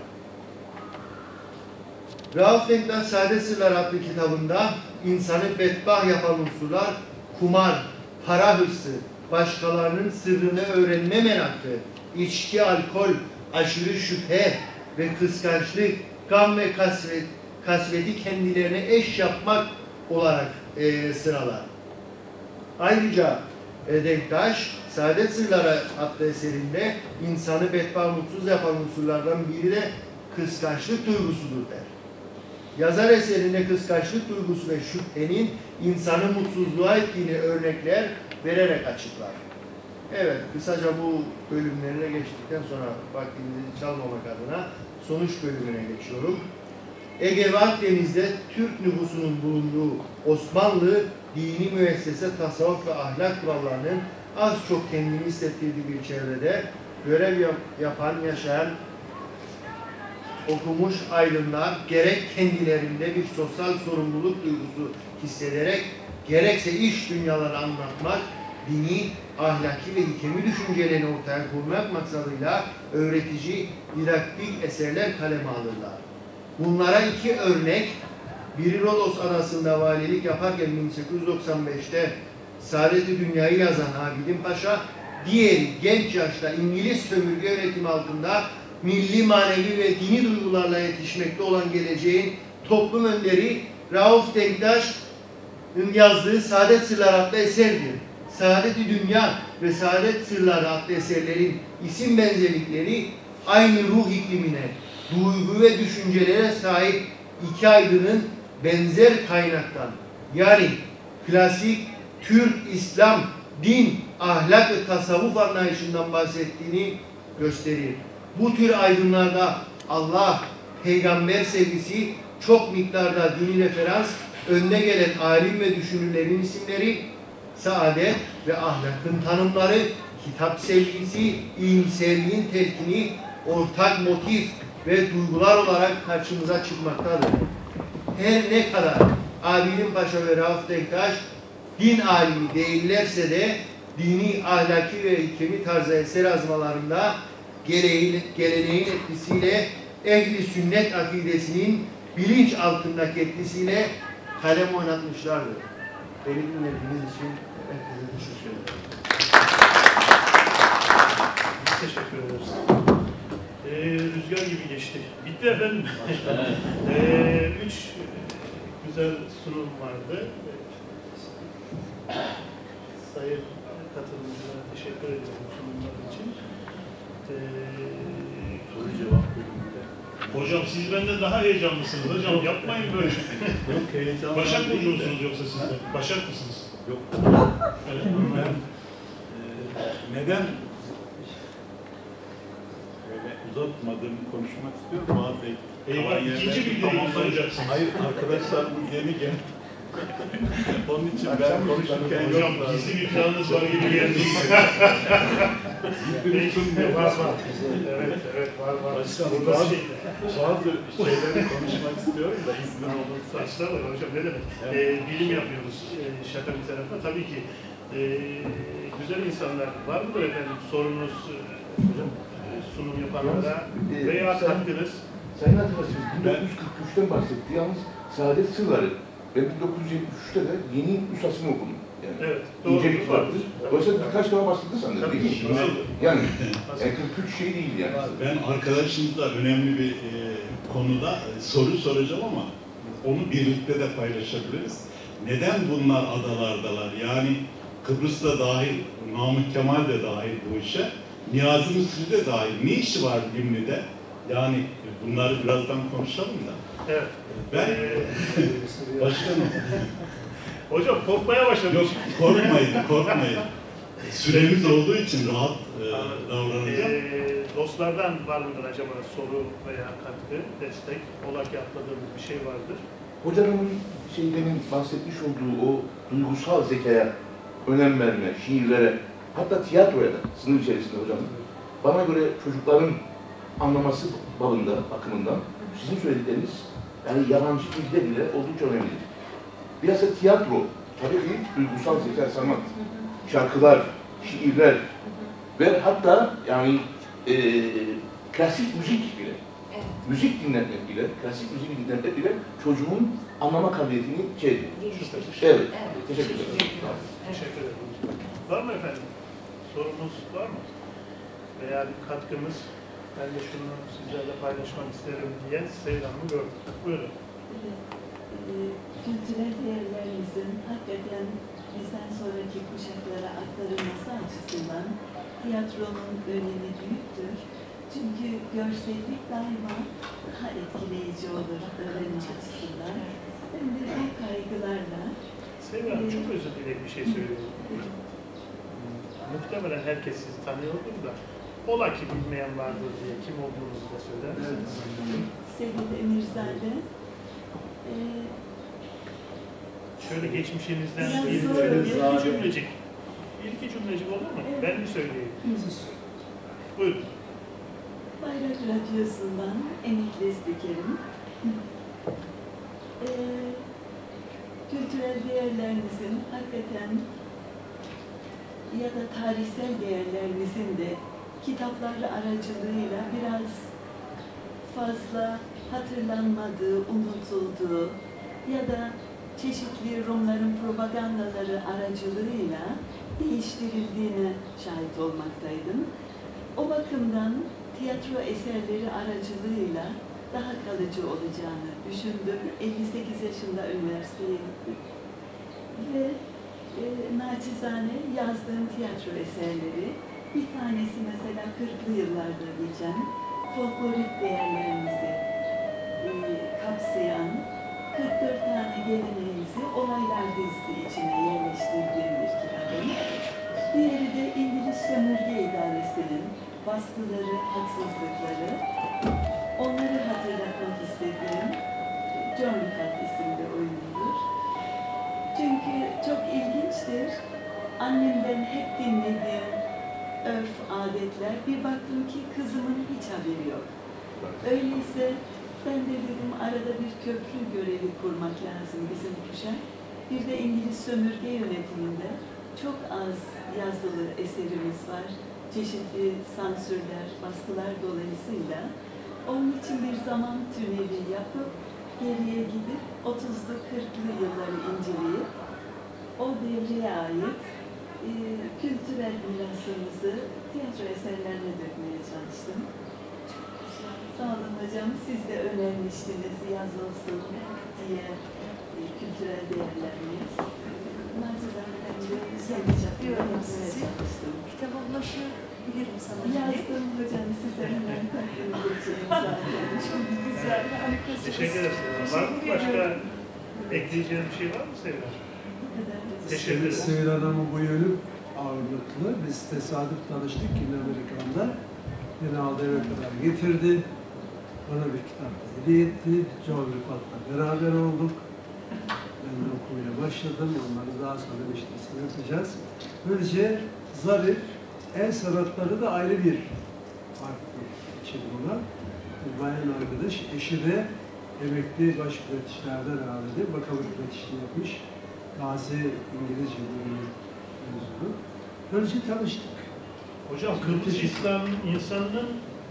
[SPEAKER 7] Rauf Denktaş Saadet Sırlar adlı kitabında insanı bedbaht yapan unsurlar kumar, para hırsı, başkalarının sırrını öğrenme merakı, içki, alkol, aşırı şüphe ve kıskançlık, gam ve kasveti kendilerine eş yapmak olarak sıralar. Ayrıca Denktaş, Saadet Sırları adlı eserinde insanı bedbaht mutsuz yapan unsurlardan biri de kıskançlık duygusudur der. Yazar eserinde kıskançlık duygusu ve şüphenin insanı mutsuzluğa ettiğini örnekler vererek açıklar. Evet, kısaca bu bölümlerine geçtikten sonra vaktimizi çalmamak adına sonuç bölümüne geçiyorum. Ege ve Akdeniz'de Türk nüfusunun bulunduğu Osmanlı dini müessese, tasavvuf ve ahlak kurallarının az çok kendini hissettirdiği bir çevrede görev yapan, yaşayan okumuş aydınlar gerek kendilerinde bir sosyal sorumluluk duygusu hissederek gerekse iş dünyaları anlatmak, dini, ahlaki ve ikemi düşüncelerini ortaya koymak maksadıyla öğretici, didaktik eserler kaleme alırlar. Bunlara iki örnek, biri Rodos Adası'nda valilik yaparken 1895'te Saadet-i Dünya'yı yazan Abidin Paşa, diğeri genç yaşta İngiliz sömürge yönetimi altında milli, manevi ve dini duygularla yetişmekte olan geleceğin toplum önderi Rauf Denktaş'ın yazdığı Saadet Sırları adlı eserdir. Saadet-i Dünya ve Saadet Sırları adlı eserlerin isim benzerlikleri aynı ruh iklimine, duygu ve düşüncelere sahip iki aydının benzer kaynaktan, yani klasik Türk, İslam, din, ahlak ve tasavvuf anlayışından bahsettiğini gösterir. Bu tür aydınlarda Allah, peygamber sevgisi, çok miktarda dini referans, önde gelen alim ve düşünürlerin isimleri, saadet ve ahlakın tanımları, kitap sevgisi, iyimserliğin telkini, ortak motif ve duygular olarak karşımıza çıkmaktadır. Her ne kadar Abidin Paşa ve Rauf Denktaş din alimi değillerse de dini, ahlaki ve ikemi tarzı eser yazmalarında geleneğin etkisiyle ehli sünnet akidesinin bilinç altındaki etkisiyle kalem oynatmışlardır. Beni dinlediğiniz için herkese teşekkür ederim.
[SPEAKER 1] Teşekkür ederiz. Rüzgar gibi geçti. Bitti efendim. 3 güzel sunum vardı. Sayın katılımcılara teşekkür ediyorum sunumlar için.
[SPEAKER 4] Soru cevap bölümünde.
[SPEAKER 1] Hocam siz benden daha heyecanlısınız hocam. Yapmayın böyle.
[SPEAKER 4] Yok, heyecanlı.
[SPEAKER 1] Başak burcusunuz yoksa siz de? Başak mısınız?
[SPEAKER 4] Yok.
[SPEAKER 1] Evet.
[SPEAKER 4] Ben neden böyle uzatmadan konuşmak istiyorum. Bazı
[SPEAKER 1] Eyvah, ikinci bildiriyi soracaksınız.
[SPEAKER 4] Hayır, arkadaşlarımız yeni geldi. Onun için ben konuşurken
[SPEAKER 1] Hocam gizli bir planınız var gibi geldi. Var. Evet, var. Burada
[SPEAKER 4] bazı şeyleri konuşmak istiyorum da iznin olursa.
[SPEAKER 1] Estağfurullah hocam, ne demek? Bilim yapıyoruz şaka bir tarafa. Tabii ki güzel insanlar var mıdır efendim? Sorunuz hocam, sunum yapanlara veya katkınız?
[SPEAKER 3] Sayın hatırlasınız, 1943'ten bahsetti. Yalnız Saadet Sırları. Ben 1973'te de yeni nüshasını okudum. Yani
[SPEAKER 1] Evet, doğru.
[SPEAKER 3] İncelik vardı. Dolayısıyla birkaç defa bahsetti sanırım.
[SPEAKER 1] Tabii
[SPEAKER 3] Değil
[SPEAKER 1] ki.
[SPEAKER 3] mi? Yani 43 şey değil yani.
[SPEAKER 2] Ben arkadaşımızla önemli bir konuda soru soracağım ama onu birlikte de paylaşabiliriz. Neden bunlar adalardalar? Yani Kıbrıs'ta dahil, Namık Kemal de dahil bu işe, Niyazi Mısri de dahil. Ne işi var Gimli'de? Yani bunları birazdan konuşalım da.
[SPEAKER 1] Evet.
[SPEAKER 2] Ben başkanım.
[SPEAKER 1] Hocam korkmaya başladım.
[SPEAKER 2] Yok, korkmayın. Süremiz olduğu için rahat davranacağım.
[SPEAKER 1] Dostlardan var mıdır acaba soru veya katkı, destek, ola ki atladığımız bir şey vardır?
[SPEAKER 3] Hocanın demin bahsetmiş olduğu o duygusal zekaya önem verme, şiirlere, hatta tiyatroya da sınır içerisinde hocam. Bana göre çocukların anlaması bakımından sizin söyledikleriniz yani yabancı dilde bile oldukça önemlidir. Biraz da tiyatro, tabii ki duygusal zeka, sanat, şarkılar, şiirler ve hatta yani klasik müzik bile, müzik dinletmek bile, klasik müzik dinletmek bile çocuğun anlama kabiliyetini ediyor. Evet, teşekkür ederim.
[SPEAKER 1] Teşekkür ederim. Var mı efendim? Sorumuz var mı? Veya bir katkımız, ben de şunu sizlerle paylaşmak isterim diye Seyran'ı gördüm. Buyurun.
[SPEAKER 8] Kültürel değerlerimizin hakikaten bizden sonraki kuşaklara aktarılması açısından tiyatronun önemi büyüktür. Çünkü görsellik daima daha etkileyici olur öğrenme açısından. Ben de bu kaygılarla...
[SPEAKER 1] Seyran, çok özür dilerim bir şey söylüyorum. Muhtemelen herkes sizi tanıyordur da, ola ki bilmeyen vardır diye kim olduğunuzu da söyler misiniz?
[SPEAKER 8] Sevgili Emirzade,
[SPEAKER 1] şöyle geçmişinizden
[SPEAKER 8] Biraz
[SPEAKER 1] bir
[SPEAKER 8] zor.
[SPEAKER 1] iki cümlecik. Bir iki cümlecik olur mu?
[SPEAKER 8] Evet.
[SPEAKER 1] Ben mi söyleyeyim? Buyurun.
[SPEAKER 8] Bayrak Radyosu'ndan emekli spikerim. Kültürel değerlerimizin hakikaten ya da tarihsel değerlerimizin de kitaplar aracılığıyla biraz fazla hatırlanmadığı, unutulduğu ya da çeşitli Rumların propagandaları aracılığıyla değiştirildiğine şahit olmaktaydım. O bakımdan tiyatro eserleri aracılığıyla daha kalıcı olacağını düşündüm. 58 yaşında üniversiteye gittim. Ve naçizane yazdığım tiyatro eserleri, bir tanesi mesela 40'lı yıllarda geçen folklorik değerlerimizi kapsayan 44 tane geleneğimizi olaylar dizisi içine yerleştirdiğim bir kitabım. Diğeri de İngiliz Sömürge İdaresi'nin baskıları, haksızlıkları, onları hatırlatmak istediğim John Riffat isimli oyunumdur. Çünkü çok ilginçtir. Annemden hep dinlediğim örf, adetler, bir baktım ki kızımın hiç haberi yok. Öyleyse ben de dedim arada bir köprü görevi kurmak lazım bizim kuşak. Bir de İngiliz sömürge yönetiminde çok az yazılı eserimiz var. Çeşitli sansürler, baskılar dolayısıyla. Onun için bir zaman tüneli yapıp geriye gidip 30'lu 40'lı yılları inceleyip o devreye ait kültürel mirasımızı tiyatro eserlerine dökmeye çalıştım. Sağ olun hocam, siz de önermiştiniz yazılsın diye kültürel değerlerimiz. Naçizane ben de kendi çapımda yazmaya çalıştım.
[SPEAKER 5] Kitaba ulaşabilirim sanırım.
[SPEAKER 8] Yazdım hocam, size hemen takdim edeceğim zaten. Çok güzel, harikasınız.
[SPEAKER 1] Teşekkür ederim. Var mı başka ekleyeceğiniz bir şey var mı Seyran? Teşekkür ederim.
[SPEAKER 6] Seyir Hanım'ın bu yönü ağırlıklı. Biz tesadüf tanıştık yine Amerikan'da. Beni aldı eve kadar getirdi. Bana bir kitap hediye etti. John Riffat'la beraber olduk. Ben de okumaya başladım. Onları daha sonra işlesini yapacağız. Böylece zarif, el sanatları da ayrı bir farklı için buna. Bayan arkadaş, eşi de emekli baş müfettişlerden herhalde. Bakanlık müfettişliği yapmış. Gazi İngilizce bölümü mezunu. Böylece tanıştık.
[SPEAKER 1] Hocam Kıbrıs İslam'ın insanının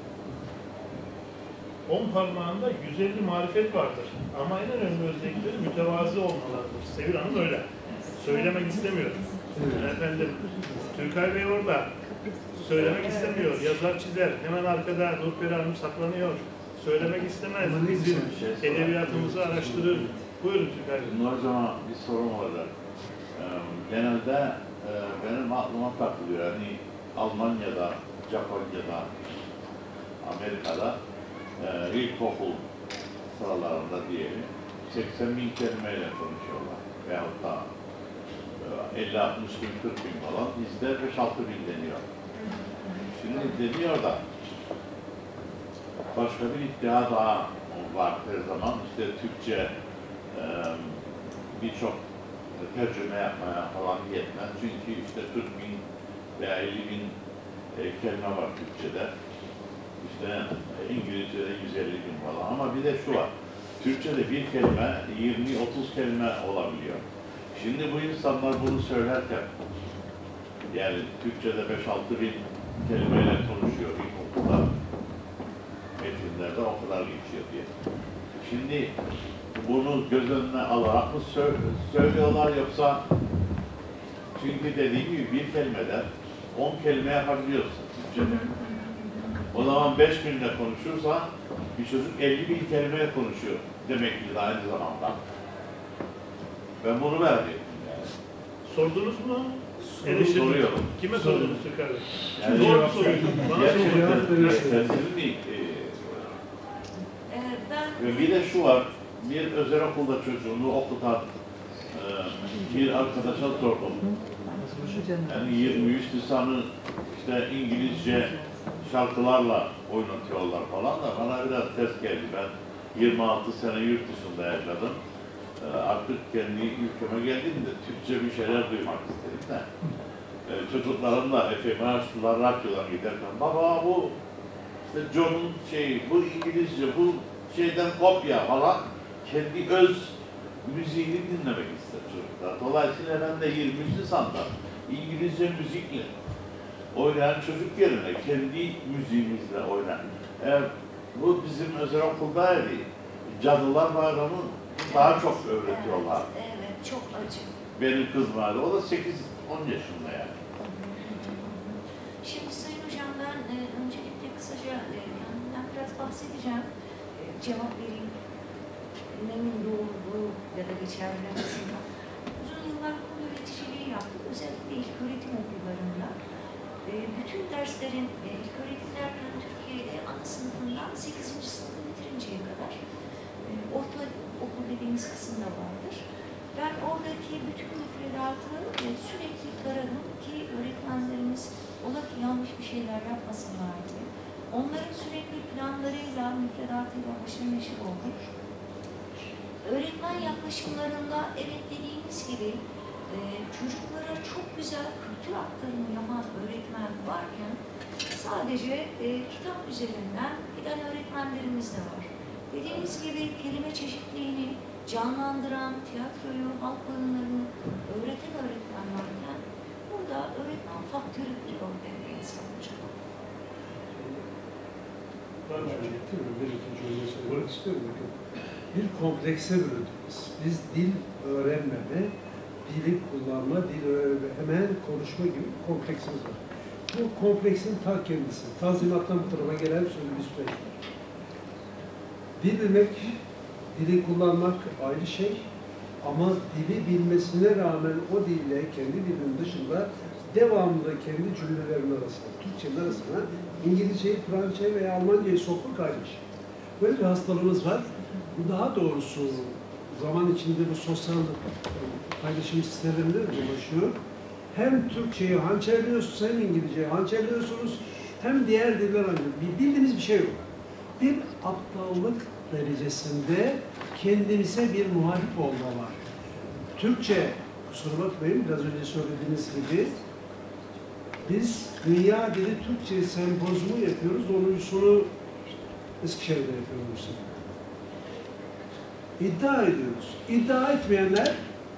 [SPEAKER 1] 10 parmağında 150 marifet vardır. Ama en önemli özellikleri mütevazı olmalarıdır. Sevil Hanım öyle. Söylemek istemiyor.
[SPEAKER 6] Evet.
[SPEAKER 1] Efendim, Türkay Bey orada. Söylemek istemiyor. Yazar çizer. Hemen arkada Nurperi Hanım saklanıyor. söylemek istemez.
[SPEAKER 6] Ama ne
[SPEAKER 1] Bizim
[SPEAKER 6] güzel
[SPEAKER 9] bir şey sormak.
[SPEAKER 1] edebiyatımızı araştırır. Buyurun Tülay Bey.
[SPEAKER 9] Şimdi hocama bir sorum olacak. Genelde benim aklıma takılıyor. Yani Almanya'da, Japonya'da, Amerika'da ilkokul sıralarında diyelim 80 bin kelimeyle konuşuyorlar. Veyahut da 50-60 bin, 40 bin falan. Bizde 5-6 bin deniyor. Şimdi deniyor da başka bir iddia daha var her zaman. İşte Türkçe birçok tercüme yapmaya falan yetmez. Çünkü işte 40 bin veya 50 bin kelime var Türkçe'de. İşte İngilizce'de 150 bin falan. Ama bir de şu var. Türkçe'de bir kelime 20-30 kelime olabiliyor. Şimdi bu insanlar bunu söylerken yani Türkçe'de 5-6 bin kelimeyle konuşuyor ilkokulda, metinlerde o kadar geçiyor diye. Şimdi bunu göz önüne alarak mı söylüyorlar yoksa çünkü dediğim gibi bir kelimeden 10 kelime yapabiliyorsun Türkçe'de. O zaman 5 binle konuşursa bir çocuk 50 bin kelime konuşuyor demektir aynı zamanda. Ben bunu merak ettim yani.
[SPEAKER 1] Sordunuz mu?
[SPEAKER 9] Soruyorum.
[SPEAKER 1] Kime sordunuz Tülay Bey?
[SPEAKER 9] Yani
[SPEAKER 1] Zor mu soruyorsunuz? Bana sorun.
[SPEAKER 9] Sesini değil. Ve bir de şu var, bir özel okulda çocuğunu okutan bir arkadaşa sordum. Yani 23 lisanı işte İngilizce şarkılarla oynatıyorlar falan da bana biraz ters geldi. Ben 26 sene yurt dışında yaşadım. Artık kendi ülkeme geldiğimde Türkçe bir şeyler duymak istedim de. Çocuklarımla FM'i açtılar, radyodan giderken baba bu işte John'un bu İngilizce, bu şeyden kopya falan kendi öz müziğini dinlemek ister çocuklar. Dolayısıyla ben de 23 lisanda İngilizce müzikle oynayan çocuk yerine kendi müziğimizle oynayan. Bu bizim özel okuldaydı. Cadılar Bayramı daha çok öğretiyorlar.
[SPEAKER 5] Evet, çok acı.
[SPEAKER 9] Benim kız vardı, o da 8-10 yaşında yani.
[SPEAKER 5] Şimdi Sayın Hocam ben öncelikle kısaca kendimden biraz bahsedeceğim. Cevap vereyim. Nemin doğruluğu ya da geçerlilik açısından. Uzun yıllar okul öğreticiliği yaptım. Özellikle ilköğretim okullarında. Bütün derslerin ilköğretim derken Türkiye'de ana sınıfından 8. sınıfı bitirinceye kadar orta okul dediğimiz kısım da vardır. Ben oradaki bütün müfredatı sürekli taradım ki öğretmenlerimiz ola ki yanlış bir şeyler yapmasınlar diye. Onların sürekli planlarıyla, müfredatıyla haşır neşir oldum. Öğretmen yaklaşımlarında evet dediğimiz gibi çocuklara çok güzel kültür aktarımı yapan öğretmen varken sadece kitap üzerinden giden öğretmenlerimiz de var. Dediğimiz gibi kelime çeşitliliğini canlandıran, tiyatroyu, halk oyunlarını öğreten öğretmen varken burada öğretmen faktörü bir rol devreye sanacak.
[SPEAKER 6] Bir komplekse büründük. Biz dil öğrenmeme, dili kullanma, dil öğrenme, hemen konuşma gibi bir kompleksimiz var. Bu kompleksin ta kendisi. Tanzimattan bu tarafa gelen sözü bir süreç var. Dil bilmek, dili kullanmak ayrı şey. Ama dili bilmesine rağmen o dille kendi dilinin dışında devamlı kendi cümlelerin arasında, Türkçenin arasına İngilizceyi, Fransızcayı veya Almancayı sokmak ayrı şey. Böyle bir hastalığımız var. Bu daha doğrusu zaman içinde bu sosyal paylaşım sitelerinde de dolaşıyor. Hem Türkçeyi hançerliyorsunuz, hem İngilizceyi hançerliyorsunuz, hem diğer diller hançerliyorsunuz. Bildiğimiz bir şey yok. Bir aptallık derecesinde kendimize bir muhalif olma var. Türkçe, kusura bakmayın, biraz önce söylediğiniz gibi biz Dünya Dili Türkçe sempozumu yapıyoruz. 10.sunu Eskişehir'de yapıyoruz. İddia ediyoruz. İddia etmeyenler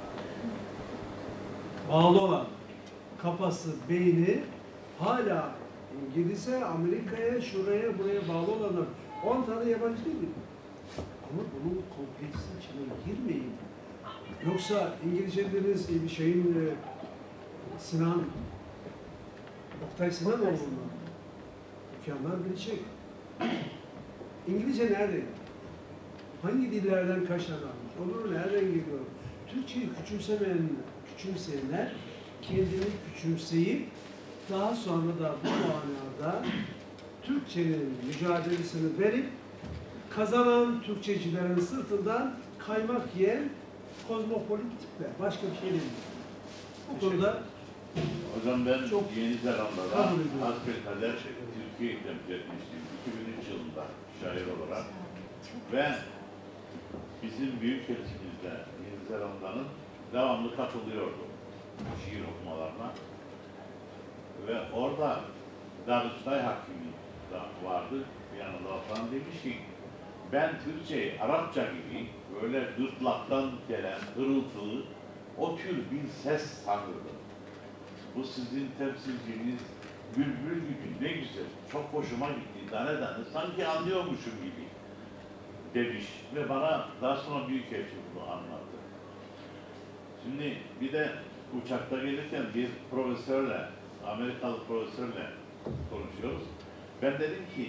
[SPEAKER 6] bağlı olan kafası, beyni hala İngiliz'e, Amerika'ya, şuraya, buraya bağlı olanlar 10 tane yabancı değil mi? Ama bunun kompleksi içine girmeyin. Yoksa İngilizceleriniz bir şeyin Sinan, Oktay Sinanoğlu'ndan mükemmel bir şey. İngilizce nereden geliyor? Hangi dillerden kaç tane almış? Olur nereden geliyor? Türkçeyi küçümseyenler kendini küçümseyip daha sonra da bu manada Türkçenin mücadelesini verip kazanan Türkçecilerin sırtından kaymak yiyen kozmopolit tipler. Başka bir şey değil. Bu konuda
[SPEAKER 9] Hocam ben
[SPEAKER 6] çok
[SPEAKER 9] Yeni Zelanda'da
[SPEAKER 6] kabul ediyorum.
[SPEAKER 9] hasbelkader Türkiye'yi temsil etmiştim 2003 yılında şair olarak ve bizim büyük elçimizde Yeni Zelanda'nın devamlı katılıyordu şiir okumalarına ve orada Darüştay Hakimi da vardı bir yanında falan demiş ki ben Türkçeyi Arapça gibi böyle gırtlaktan gelen hırıltılı o tür bir ses sanırdım. Bu sizin temsilciniz bülbül gibi ne güzel, çok hoşuma gitti, tane sanki anlıyormuşum gibi demiş ve bana daha sonra büyükelçi bunu anlattı. Şimdi bir de uçakta gelirken bir profesörle, Amerikalı profesörle konuşuyoruz. Ben dedim ki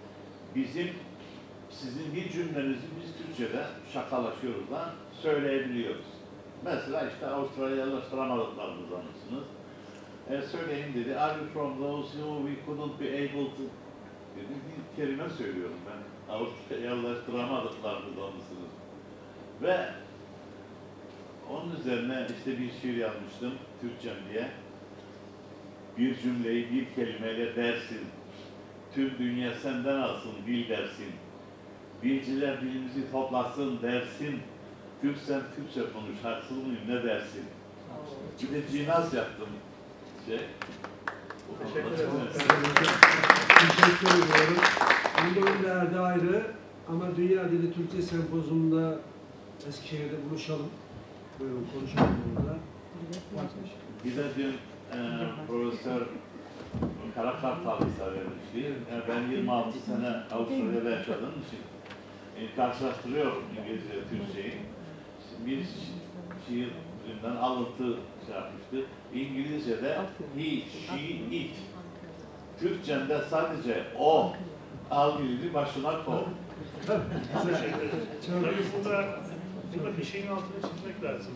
[SPEAKER 9] sizin bir cümlenizi biz Türkçe'de şakalaşıyoruz da söyleyebiliyoruz. Mesela işte Avustralyalılaştıramadıklarınızdanısınız. Söyleyin dedi, are you from those who we couldn't be able to dedi, bir kelime söylüyorum ben. Avustralyalılaştıramadıklarınızdanısınız. Ve onun üzerine işte bir şiir yazmıştım, Türkçem diye. Bir cümleyi bir kelimeyle dersin. Tüm dünya senden alsın, bil dersin. Bilgiler dilimizi toplasın dersin. Türksen Türkçe konuş, haksız mıyım ne dersin? Bir de cinaz yaptım.
[SPEAKER 1] Teşekkür ederim.
[SPEAKER 6] Teşekkür ediyorum. Bunların derdi ayrı ama Dünya Dili Türkçe Sempozyumunda Eskişehir'de buluşalım. Buyurun konuşalım burada.
[SPEAKER 9] Bir de dün Profesör Karakartal vermişti. Ben 26 sene Avustralya'da yaşadığım için karşılaştırıyorum İngilizce ile Türkçeyi. Bir şiirinden alıntı yapmıştı. İngilizce'de he, she, it. Türkçe'de sadece o, al birini başına koy.
[SPEAKER 1] Teşekkür ederim. Tabii burada bir şeyin altını çizmek lazım.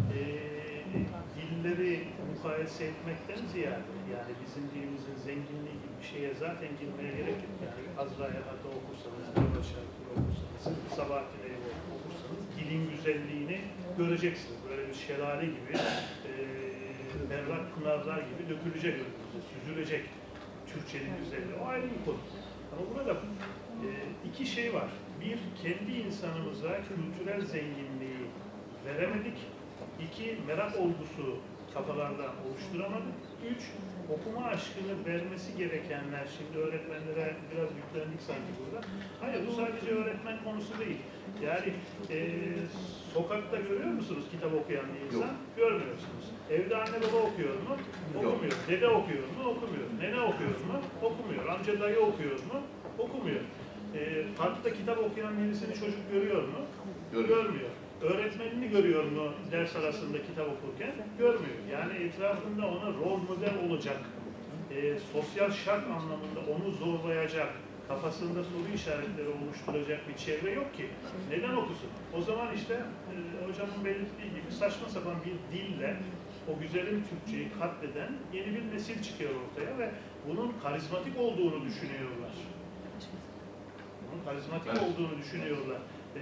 [SPEAKER 1] Dilleri mukayese etmekten ziyade, yani bizim dilimizin zenginliği gibi bir şeye zaten girmeye gerek yok. Yani Azrail Hatta okursanız, Kemal Şarkı'yı okursanız, Sabahattin Eyüp'ü okursanız dilin güzelliğini göreceksiniz. Böyle bir şelale gibi, berrak pınarlar gibi dökülecek önümüze, süzülecek Türkçenin güzelliği. O ayrı bir konu. Ama burada iki şey var. Bir, kendi insanımıza kültürel zenginliği veremedik. İki, merak olgusu kafalarda oluşturamadık. Üç, okuma aşkını vermesi gerekenler, şimdi öğretmenlere biraz yüklendik sanki burada. Hayır, bu sadece öğretmen konusu değil. Yani sokakta görüyor musunuz kitap okuyan bir insan?
[SPEAKER 3] Yok.
[SPEAKER 1] Görmüyorsunuz. Evde anne baba okuyor mu? Okumuyor.
[SPEAKER 3] Yok.
[SPEAKER 1] Dede okuyor mu? Okumuyor. Nene okuyor mu? Okumuyor. Amca dayı okuyor mu? Okumuyor. Parkta kitap okuyan birisini çocuk görüyor mu? Görmüyor. Öğretmenini görüyor mu ders arasında kitap okurken? Görmüyor. Yani etrafında ona rol model olacak, sosyal şart anlamında onu zorlayacak, kafasında soru işaretleri oluşturacak bir çevre yok ki. Neden okusun? O zaman işte hocamın belirttiği gibi saçma sapan bir dille o güzelim Türkçeyi katleden yeni bir nesil çıkıyor ortaya ve bunun karizmatik olduğunu düşünüyorlar. Bunun karizmatik olduğunu düşünüyorlar.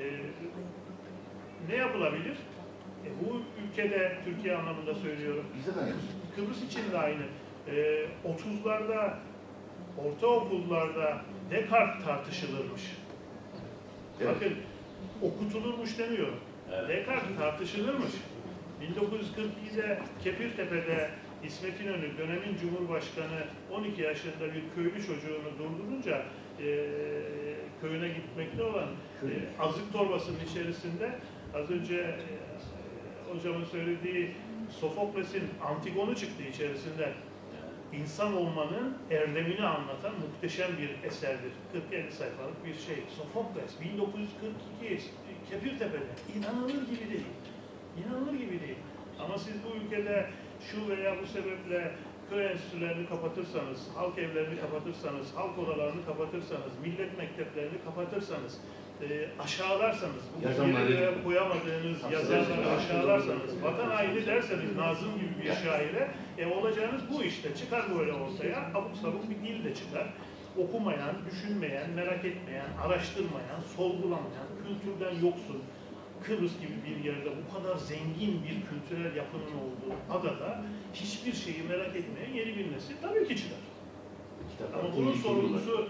[SPEAKER 1] Ne yapılabilir? Bu ülkede, Türkiye anlamında söylüyorum.
[SPEAKER 3] Bizde de
[SPEAKER 1] Kıbrıs için de aynı. 30'larda, ortaokullarda Descartes tartışılırmış.
[SPEAKER 3] Evet.
[SPEAKER 1] Bakın, okutulurmuş demiyorum.
[SPEAKER 9] Evet.
[SPEAKER 1] Descartes tartışılırmış. 1942'de Kepirtepe'de İsmet İnönü, dönemin Cumhurbaşkanı 12 yaşında bir köylü çocuğunu durdurunca köyüne gitmekte olan azık torbasının içerisinde az önce hocamın söylediği Sofokles'in Antigon'u çıktı içerisinde. İnsan olmanın erdemini anlatan muhteşem bir eserdir. 40-50 sayfalık bir şey. Sofokles 1942 Kepirtepe'de. İnanılır gibi değil. İnanılır gibi değil. Ama siz bu ülkede şu veya bu sebeple köy enstitülerini kapatırsanız, halk evlerini kapatırsanız, halk oralarını kapatırsanız, millet mekteplerini kapatırsanız, aşağılarsanız, bu yere koyamadığınız yazarları aşağılarsanız, vatan haini derseniz Nazım gibi bir şaire, olacağınız bu işte. Çıkar böyle ortaya, abuk sabuk bir dil de çıkar. Okumayan, düşünmeyen, merak etmeyen, araştırmayan, sorgulamayan, kültürden yoksun, Kıbrıs gibi bir yerde bu kadar zengin bir kültürel yapının olduğu adada hiçbir şeyi merak etmeyen yeni bir nesil tabii ki çıkar. Ama bunun sorumlusu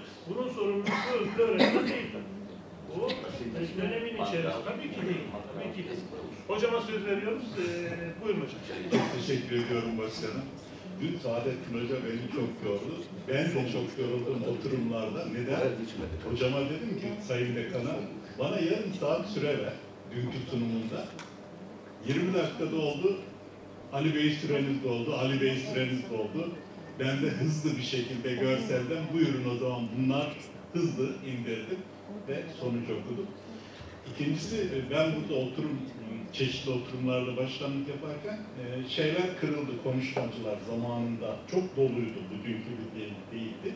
[SPEAKER 1] özlü öğretmen değil tabii. Bu dönemin içerisinde tabii ki değil. Tabii ki değil. Hocama söz veriyoruz. Buyurun hocam.
[SPEAKER 2] Çok teşekkür ediyorum başkanım. Dün Saadettin Hoca beni çok yordu. Ben de çok yoruldum oturumlarda. Neden? Hocama dedim ki Sayın Dekan'a bana yarım saat süre ver dünkü sunumunda. 20 dakikada oldu. Ali Bey süreniz doldu. Ali Bey süreniz doldu. Ben de hızlı bir şekilde görselden buyurun o zaman bunlar hızlı indirdim ve sonuç okudum. İkincisi ben burada çeşitli oturumlarda başkanlık yaparken şeyler kırıldı, konuşmacılar zamanında çok doluydu, bugünkü gibi değildi.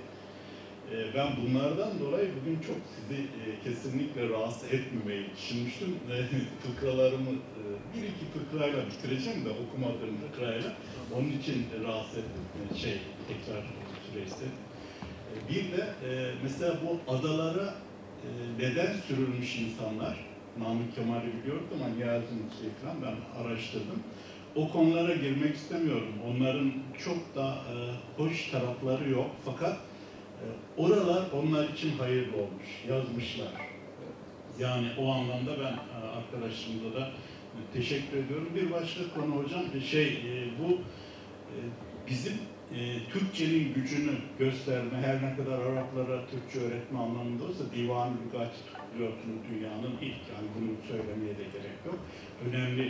[SPEAKER 2] Ben bunlardan dolayı bugün çok sizi kesinlikle rahatsız etmemeyi düşünmüştüm. Fıkralarımı bir iki fıkrayla bitireceğim de okumadığım fıkrayla. Onun için rahatsız ettim, tekrar süresi. Bir de mesela bu adalara neden sürülmüş insanlar? Namık Kemal'i biliyordum ama Niyazi'nin falan ben araştırdım. O konulara girmek istemiyorum. Onların çok da hoş tarafları yok. Fakat oralar onlar için hayırlı olmuş. Yazmışlar. Yani o anlamda ben arkadaşımıza da teşekkür ediyorum. Bir başka konu hocam, bu bizim Türkçenin gücünü gösterme, her ne kadar Araplara Türkçe öğretme anlamında olsa Divan-ı Lügat biliyorsunuz dünyanın ilk, yani bunu söylemeye de gerek yok. Önemli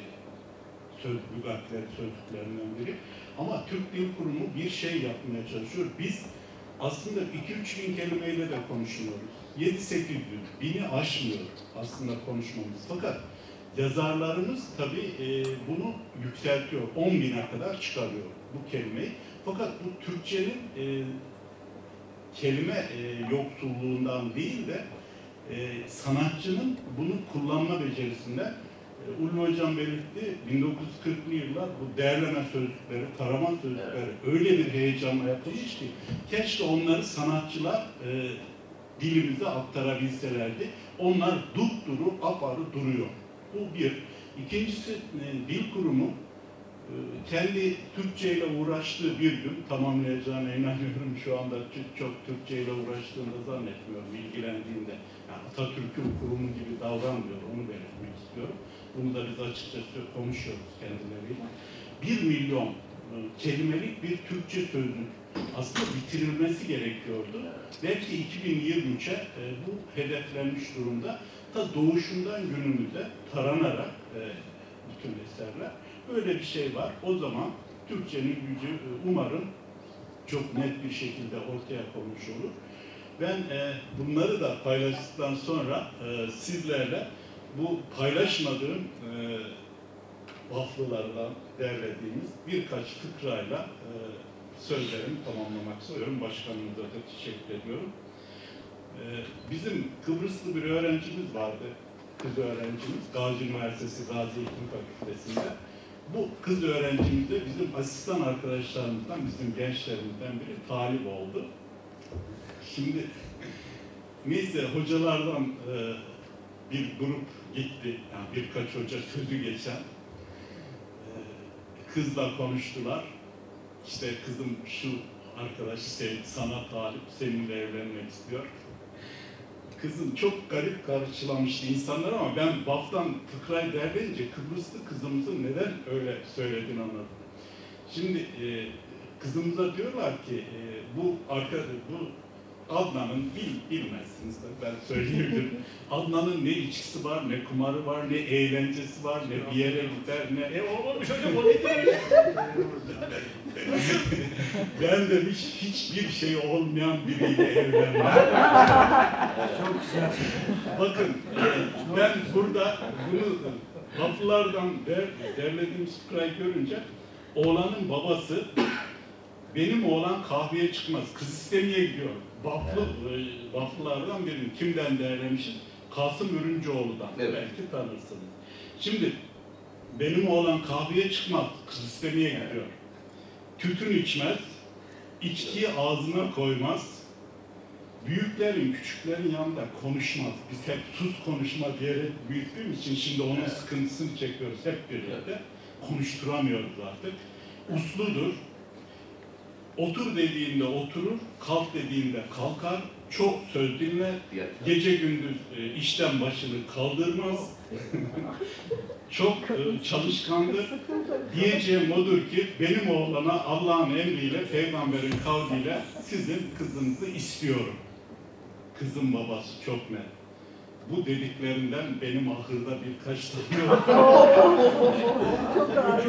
[SPEAKER 2] sözlüklerinden biri. Ama Türk Dil Kurumu bir şey yapmaya çalışıyor. Biz aslında 2-3 bin kelimeyle de konuşuyoruz. 7-800, 1000'i aşmıyor aslında konuşmamız. Fakat yazarlarımız tabii bunu yükseltiyor. 10.000'e kadar çıkarıyor bu kelimeyi. Fakat bu Türkçenin kelime yoksulluğundan değil de sanatçının bunu kullanma becerisinden Ulvi Hocam belirtti, 1940'lı yıllar bu değerleme sözlükleri, tarama sözlükleri öyle bir heyecanla yapılmış ki keşke onları sanatçılar dilimize aktarabilselerdi. Onlar dupduru, aparı duruyor. Bu bir. İkincisi Dil Kurumu kendi Türkçe ile uğraştığı bir gün tamamlayacağına inanıyorum. Şu anda çok Türkçe ile uğraştığını zannetmiyorum ilgilendiğinde. Yani Atatürk'ün kurumu gibi davranmıyor, onu belirtmek istiyorum. Bunu da biz açıkçası konuşuyoruz kendileriyle. 1 milyon kelimelik bir Türkçe sözlük aslında bitirilmesi gerekiyordu. Belki 2023'e bu hedeflenmiş durumda. Ta doğuşundan günümüze taranarak bütün eserler. Böyle bir şey var. O zaman Türkçenin gücü umarım çok net bir şekilde ortaya konmuş olur. Ben bunları da paylaştıktan sonra sizlerle bu paylaşmadığım vaflılardan derlediğimiz birkaç fıkrayla sözlerimi tamamlamak istiyorum. Başkanımıza da teşekkür ediyorum. Bizim Kıbrıslı bir öğrencimiz vardı. Kız öğrencimiz. Gazi Üniversitesi Gazi Eğitim Fakültesi'nde. Bu kız öğrencimiz de bizim asistan arkadaşlarımızdan, bizim gençlerimizden biri talip oldu. Şimdi neyse hocalardan bir grup gitti. Yani birkaç hoca sözü geçen kızla konuştular. İşte kızım şu arkadaş sana talip, seninle evlenmek istiyor. Kızım çok garip karşılamıştı insanlar ama ben BAF'tan fıkrayı derleyince Kıbrıslı kızımızın neden öyle söylediğini anladım. Şimdi kızımıza diyorlar ki bu Adnan'ın bilmezsiniz de ben söyleyebilirim. Adnan'ın ne içkisi var, ne kumarı var, ne eğlencesi var, ne bir yere gider, ne...
[SPEAKER 1] Olmamış hocam, o nedir?
[SPEAKER 2] Ben demiş hiçbir şey olmayan biriyle evlenmem.
[SPEAKER 6] Çok güzel.
[SPEAKER 2] Bakın ben burada bunu laflardan derlediğim fıkrayı görünce oğlanın babası Benim oğlan kahveye çıkmaz, kız istemeye gidiyor. Vakfılardan birini kimden değerlemişim? Kasım Ürüncüoğlu'dan,
[SPEAKER 3] Evet.
[SPEAKER 2] belki tanırsınız. Şimdi benim oğlan kahveye çıkmaz, kız istemeye gidiyor. Tütün içmez, içkiyi ağzına koymaz, büyüklerin, küçüklerin yanında konuşmaz. Biz hep sus konuşma diyerek büyüttüğümüz için şimdi onun sıkıntısını çekiyoruz hep birlikte. Konuşturamıyoruz artık. Usludur. Otur dediğinde oturur, kalk dediğinde kalkar, çok söz dinler, gece gündüz işten başını kaldırmaz, çok çalışkandır. Diyeceğim odur ki benim oğlana Allah'ın emriyle, peygamberin kavliyle sizin kızınızı istiyorum. Kızın babası çok net. Bu dediklerinden benim ahırda birkaç tane yok.
[SPEAKER 10] Çok ağır.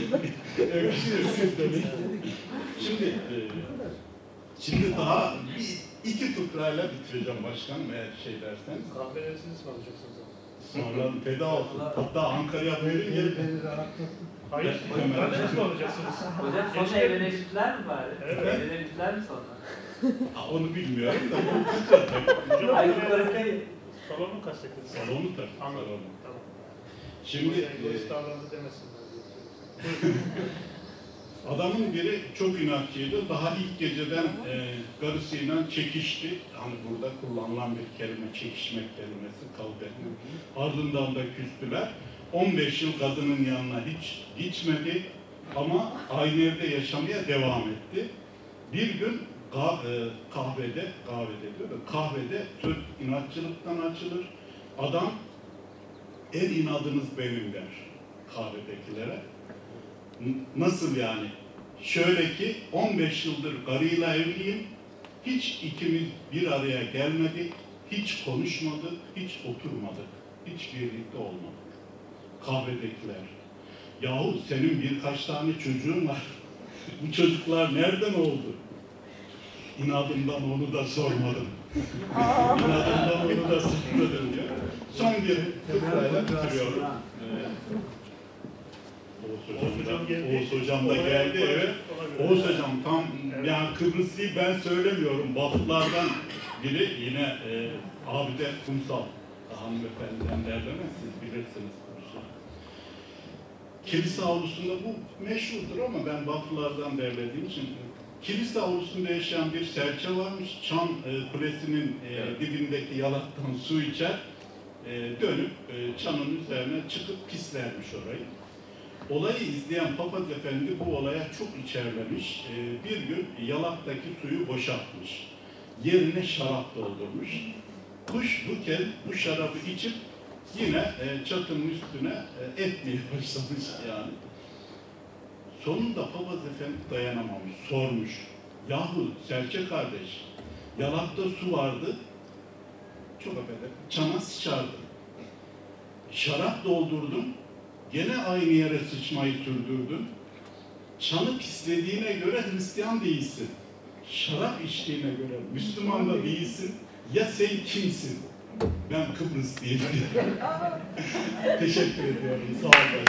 [SPEAKER 2] Şimdi daha iki fıkrayla bitireceğim başkanım eğer şey derseniz.
[SPEAKER 1] Kahveleri siz ısmarlayacaksınız ama.
[SPEAKER 2] Sonra feda olsun. Hatta Ankara'ya buyurun gelin.
[SPEAKER 1] Hayır, kardeşiniz ısmarlayacaksınız.
[SPEAKER 11] Hocam sonra evlenebilirler mi bari?
[SPEAKER 1] Evet.
[SPEAKER 11] Evlenebilirler mi sonra?
[SPEAKER 2] Onu bilmiyorum da bu fıkra tabii.
[SPEAKER 1] Hocam,
[SPEAKER 11] Ay yukarı
[SPEAKER 1] salonu kastettiniz.
[SPEAKER 2] Salonu tabii.
[SPEAKER 1] Anladım.
[SPEAKER 2] Salonu.
[SPEAKER 1] Tamam.
[SPEAKER 2] Şimdi
[SPEAKER 1] Gösterlerinde demesinler diye.
[SPEAKER 2] adamın biri çok inatçıydı. Daha ilk geceden karısıyla çekişti. Hani burada kullanılan bir kelime, çekişmek kelimesi, kavga etmek. Ardından da küstüler. 15 yıl kadının yanına hiç gitmedi ama aynı evde yaşamaya devam etti. Bir gün kahvede söz inatçılıktan açılır. Adam inadınız benim der kahvedekilere. Nasıl yani? Şöyle ki 15 yıldır karıyla evliyim, hiç ikimiz bir araya gelmedik, hiç konuşmadık, hiç oturmadık, hiç birlikte olmadık. Kahvedekiler. Yahu senin birkaç tane çocuğun var. Bu çocuklar nereden oldu? İnadımdan onu da sormadım. İnadımdan onu da sormadım diyor. Son bir fıkrayla bitiriyorum. Oğuz Hocam da geldi, evet. Oğuz Hocam tam, yani Kıbrıslı'yı ben söylemiyorum, Vakıflardan biri yine Abide Kumsal, hanımefendiden derlemez, siz bilirsiniz. Kilise avlusunda bu meşhurdur ama ben Vakıflardan derlediğim için, kilise avlusunda yaşayan bir serçe varmış, Çan Kulesi'nin dibindeki yalaktan su içer, dönüp çanın üzerine çıkıp pislermiş orayı. Olayı izleyen Papaz Efendi bu olaya çok içerlemiş. Bir gün yalaktaki suyu boşaltmış. Yerine şarap doldurmuş. Kuş bu kez bu şarabı içip yine çatının üstüne etmeye başlamış yani. Sonunda Papaz Efendi dayanamamış, sormuş. Yahu Serçe kardeş, yalakta su vardı, çok affedersin, çana sıçardı. Şarap doldurdum, gene aynı yere sıçmayı sürdürdün. Çanı pislediğine göre Hristiyan değilsin. Şarap içtiğine göre Müslüman da değilsin. Ya sen kimsin? Ben Kıbrıslıyım. Teşekkür ediyorum. Sağ olun.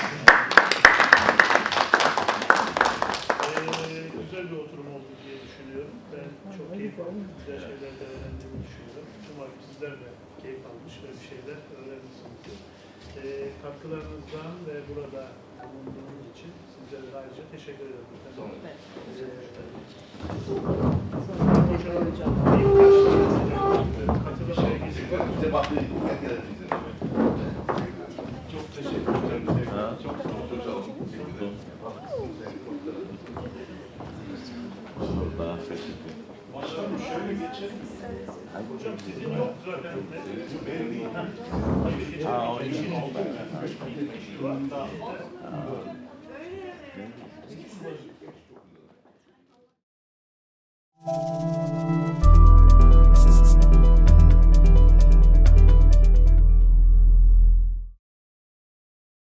[SPEAKER 1] Güzel bir oturum oldu diye düşünüyorum. Ben çok keyif aldım. Güzel şeyler de öğrendiğimi düşünüyorum. Umarım sizler de keyif almış ve bir şeyler öğrenmişsinizdir. Katkılarınızdan ve burada bulunduğunuz için sizlere ayrıca teşekkür ederim.
[SPEAKER 2] Çok teşekkür ederim.
[SPEAKER 3] Çok sağ olun.
[SPEAKER 2] Başkanım şöyle geçelim.
[SPEAKER 1] Hocam sizin yok zaten.
[SPEAKER 2] Benim değil.
[SPEAKER 1] Hayır, geçelim.